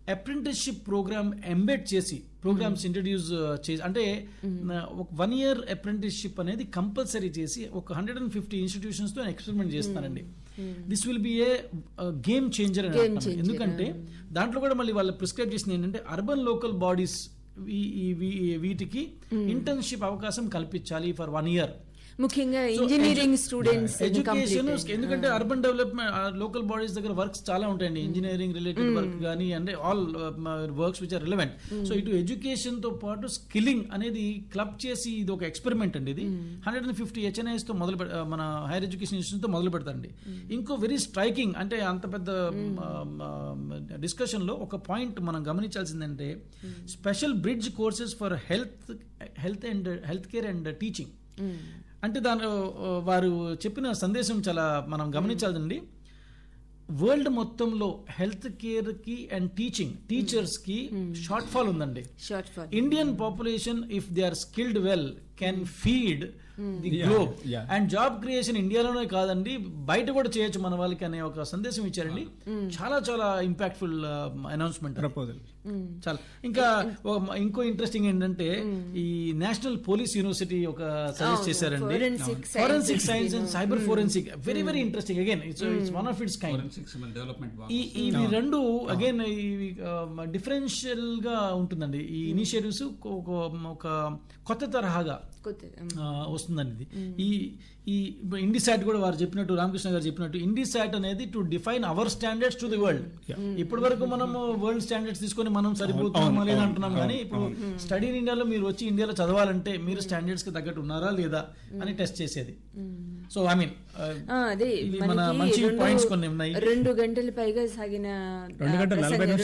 అప్రెంటిస్షిప్ ప్రోగ్రామ్ ఎంబెడ్ చేసి ప్రోగ్రామ్స్ ఇంట్రడ్యూస్ చేసి, అంటే ఒక 1 year అప్రెంటిస్షిప్ అనేది కంపల్సరీ చేసి ఒక 150 ఇన్స్టిట్యూషన్స్ తో ఎక్స్పెరిమెంట్ చేస్తున్నారండి. This will be a game changer అని అంటున్నాను. ఎందుకంటే దాంట్లో కూడా మళ్ళీ వాళ్ళు ప్రిస్క్రైబ్ చేసింది ఏంటంటే అర్బన్ లోకల్ బాడీస్ వీటికి ఇంటర్న్షిప్ అవకాశం కల్పించాలి ఫర్ 1 year. ముఖ్యంగా ఇంజనీరింగ్ స్టూడెంట్స్ ఎడ్యుకేషన్, ఎందుకంటే అర్బన్ డెవలప్మెంట్ లోకల్ బాడీస్ దగ్గర వర్క్స్ చాలా ఉంటాయండి, ఇంజనీరింగ్ రిలేటెడ్ వర్క్ కానీ అంటే all works which are relevant. So ఇటు ఎడ్యుకేషన్ తో పాటు స్కిల్లింగ్ అనేది క్లబ్ చేసి ఇది ఒక ఎక్స్పెరిమెంట్ అండి. ఇది 150 HNIs తో మన హైయర్ ఎడ్యుకేషన్ ఇన్స్టిట్యూషన్ తో మొదలు పెడతారండి. ఇంకో వెరీ స్ట్రైకింగ్, అంటే అంత పెద్ద డిస్కషన్ లో ఒక పాయింట్ మనం గమనించాల్సిందంటే special bridge courses for health care and teaching. అంటే దాని వారు చెప్పిన సందేశం చాలా మనం గమనించాలండి. వరల్డ్ మొత్తంలో హెల్త్ కేర్ కి అండ్ టీచర్స్ కి షార్ట్ ఫాల్ ఉందండి. Indian population if they are skilled well can feed the globe. And job creation ఇండియాలోనే కాదండి, బయట కూడా చేయొచ్చు మన వాళ్ళకి అనే ఒక సందేశం ఇచ్చారండి. చాలా చాలా ఇంపాక్ట్ఫుల్ అనౌన్స్మెంట్ ప్రపోజల్. చాలా ఇంకా ఇంకో ఇంట్రెస్టింగ్ ఏంటంటే ఈ నేషనల్ పోలీస్ యూనివర్సిటీ ఒక సజెస్ట్ చేశారండి, forensic science and cyber forensic. Very very interesting. Again it's one of its kind. ఇవి రెండు అగైన్ డిఫరెన్షియల్ గా ఉంటుందండి ఈ ఇనిషియేటివ్స్. ఒక కొత్త తరహాగా వస్తుందండి ఇది. ఈ ఇండిసాట్ కూడా వారు చెప్పినట్టు, రామకృష్ణ గారు చెప్పినట్టు, ఇండిసాట్ అనేది to define our standards to the world. ఇప్పటి వరకు మనం వరల్డ్ స్టాండర్డ్స్ తీసుకొని మనం సరిపోతున్నామా లేదా అంటున్నాం, కానీ ఇప్పుడు స్టడీ ఇన్ ఇండియాలో మీరు వచ్చి ఇండియాలో చదవాలంటే మీరు స్టాండర్డ్స్ కి తగ్గట్టు ఉన్నారా లేదా అని టెస్ట్ చేసేది. సో ఐ మీన్ అదే మన మంచి పాయింట్స్ కొన్ని ఉన్నాయి. 2 గంటల పైగా సాగిన 2 గంటల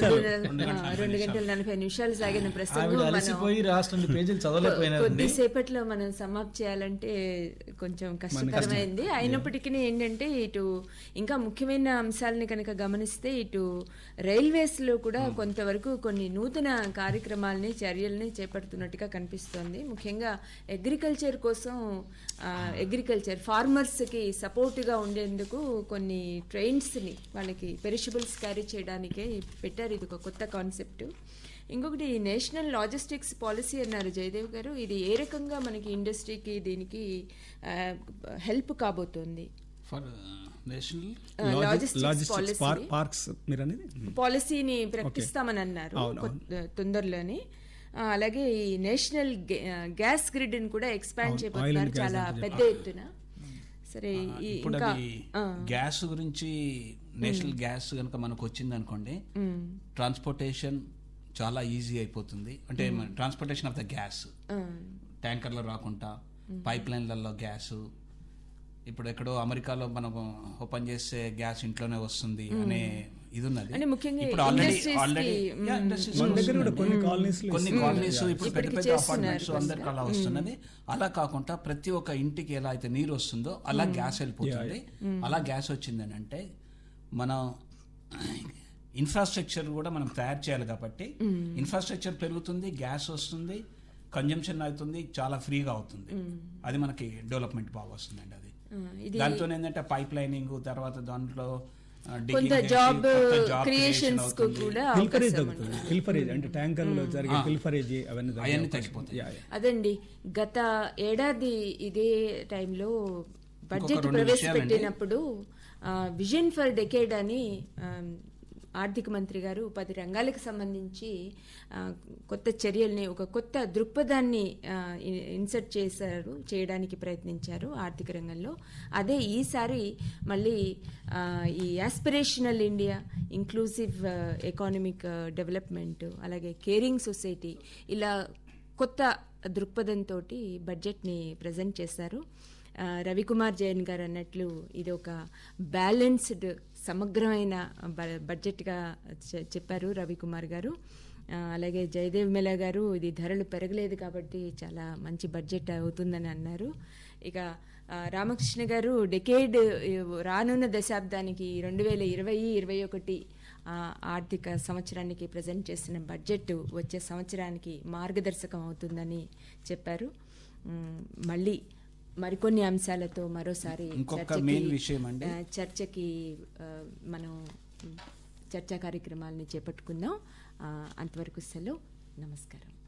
40 నిమిషాలు సాగిన ప్రసంగం పేజీలు చదవలేకపోయినారు. కొద్దిసేపట్లో మనం సమాప్తి చేయాలంటే కొంచెం కష్టతరమైంది. అయినప్పటికీ ఏంటంటే ఇటు ఇంకా ముఖ్యమైన అంశాలని కనుక గమనిస్తే ఇటు రైల్వేస్ లో కూడా కొంతవరకు కొన్ని నూతన కార్యక్రమాలని చర్యల్ని చేపడుతున్నట్టుగా కనిపిస్తోంది. ముఖ్యంగా అగ్రికల్చర్ కోసం ఫార్మర్స్ కి సపోర్ట్ గా ఉండేందుకు కొన్ని ట్రైన్స్ ని వాళ్ళకి పెరిషబుల్స్ క్యారీ చేయడానికే పెట్టారు. ఇది ఒక కొత్త కాన్సెప్ట్. ఇంకొకటి నేషనల్ లాజిస్టిక్స్ పాలసీ అన్నారు జయదేవ్ గారు. ఇది ఏ రకంగా మనకి ఇండస్ట్రీకి దీనికి హెల్ప్ కాబోతోంది? పాలసీని ప్రకటిస్తామని అన్నారు తొందరలోనే. అలాగే ఈ నేషనల్ గ్యాస్ గ్రిడ్ ని కూడా ఎక్స్పాండ్ చేయబోతున్నారు చాలా పెద్ద ఎత్తున. సరే, ఇంకా గ్యాస్ గురించి నేషనల్ గ్యాస్ కనుక మనకు వచ్చింది అనుకోండి, ట్రాన్స్పోర్టేషన్ చాలా ఈజీ అయిపోతుంది. అంటే ట్రాన్స్పోర్టేషన్ ఆఫ్ ద గ్యాస్ ట్యాంకర్లో రాకుండా పైప్ లైన్లలో గ్యాస్, ఇప్పుడు ఎక్కడో అమెరికాలో మనం ఓపెన్ చేస్తే గ్యాస్ ఇంట్లోనే వస్తుంది అనే ఇది ఉన్నది. ఇప్పుడు కొన్ని కాలనీస్ ఇప్పుడు పెద్ద పెద్ద అపార్ట్మెంట్స్ అందరికి అలా వస్తున్నది. అలా కాకుండా ప్రతి ఒక్క ఇంటికి ఎలా అయితే నీరు వస్తుందో అలా గ్యాస్ వెళ్ళిపోతుంది. అలా గ్యాస్ వచ్చిందని అంటే మనం ఇన్ఫ్రాస్ట్రక్చర్ కూడా మనం తయారు చేయాలి. కాబట్టి ఇన్ఫ్రాస్ట్రక్చర్ పెరుగుతుంది, గ్యాస్ వస్తుంది, కన్జంప్షన్ అవుతుంది, చాలా ఫ్రీగా అవుతుంది. అది మనకి డెవలప్మెంట్ బాగా వస్తుందండి. అది దాంతో ఏంటంటే పైప్ లైనింగ్, తర్వాత దాంట్లో కొంత జాబ్ క్రియేషన్స్ కు కూడా పిల్ఫరేజ్ అంటే ట్యాంకర్లో జరిగే పిల్ఫరేజ్ అవన్నీ తగ్గిపోతాయి. అదండి, గత ఏడాది ఇదే టైంలో బడ్జెట్ ప్రవేశపెట్టినప్పుడు విజన్ ఫర్ డెకేడ్ అని ఆర్థిక మంత్రి గారు 10 రంగాలకు సంబంధించి కొత్త చర్యల్ని, ఒక కొత్త దృక్పథాన్ని ఇన్సర్ట్ చేయడానికి ప్రయత్నించారు ఆర్థిక రంగంలో. అదే ఈసారి మళ్ళీ ఈ aspirational India, inclusive economic development, అలాగే కేరింగ్ సొసైటీ, ఇలా కొత్త దృక్పథంతో బడ్జెట్ని ప్రజెంట్ చేశారు. రవికుమార్ జైన్ గారు అన్నట్లు ఇది ఒక బ్యాలెన్స్డ్ సమగ్రమైన బడ్జెట్గా చెప్పారు రవికుమార్ గారు. అలాగే జయదేవ్ మేలా గారు ఇది ధరలు పెరగలేదు కాబట్టి చాలా మంచి బడ్జెట్ అవుతుందని అన్నారు. ఇక రామకృష్ణ గారు డెకేడ్ రానున్న దశాబ్దానికి 2020-21 ఆర్థిక సంవత్సరానికి ప్రజెంట్ చేసిన బడ్జెట్ వచ్చే సంవత్సరానికి మార్గదర్శకం అవుతుందని చెప్పారు. మళ్ళీ మరికొన్ని అంశాలతో మరోసారి ఇంకొక మెయిన్ విషయం అండి చర్చకి మనం చర్చా కార్యక్రమాలని చేపట్టుకుందాం. అంతవరకు సెలవు. నమస్కారం.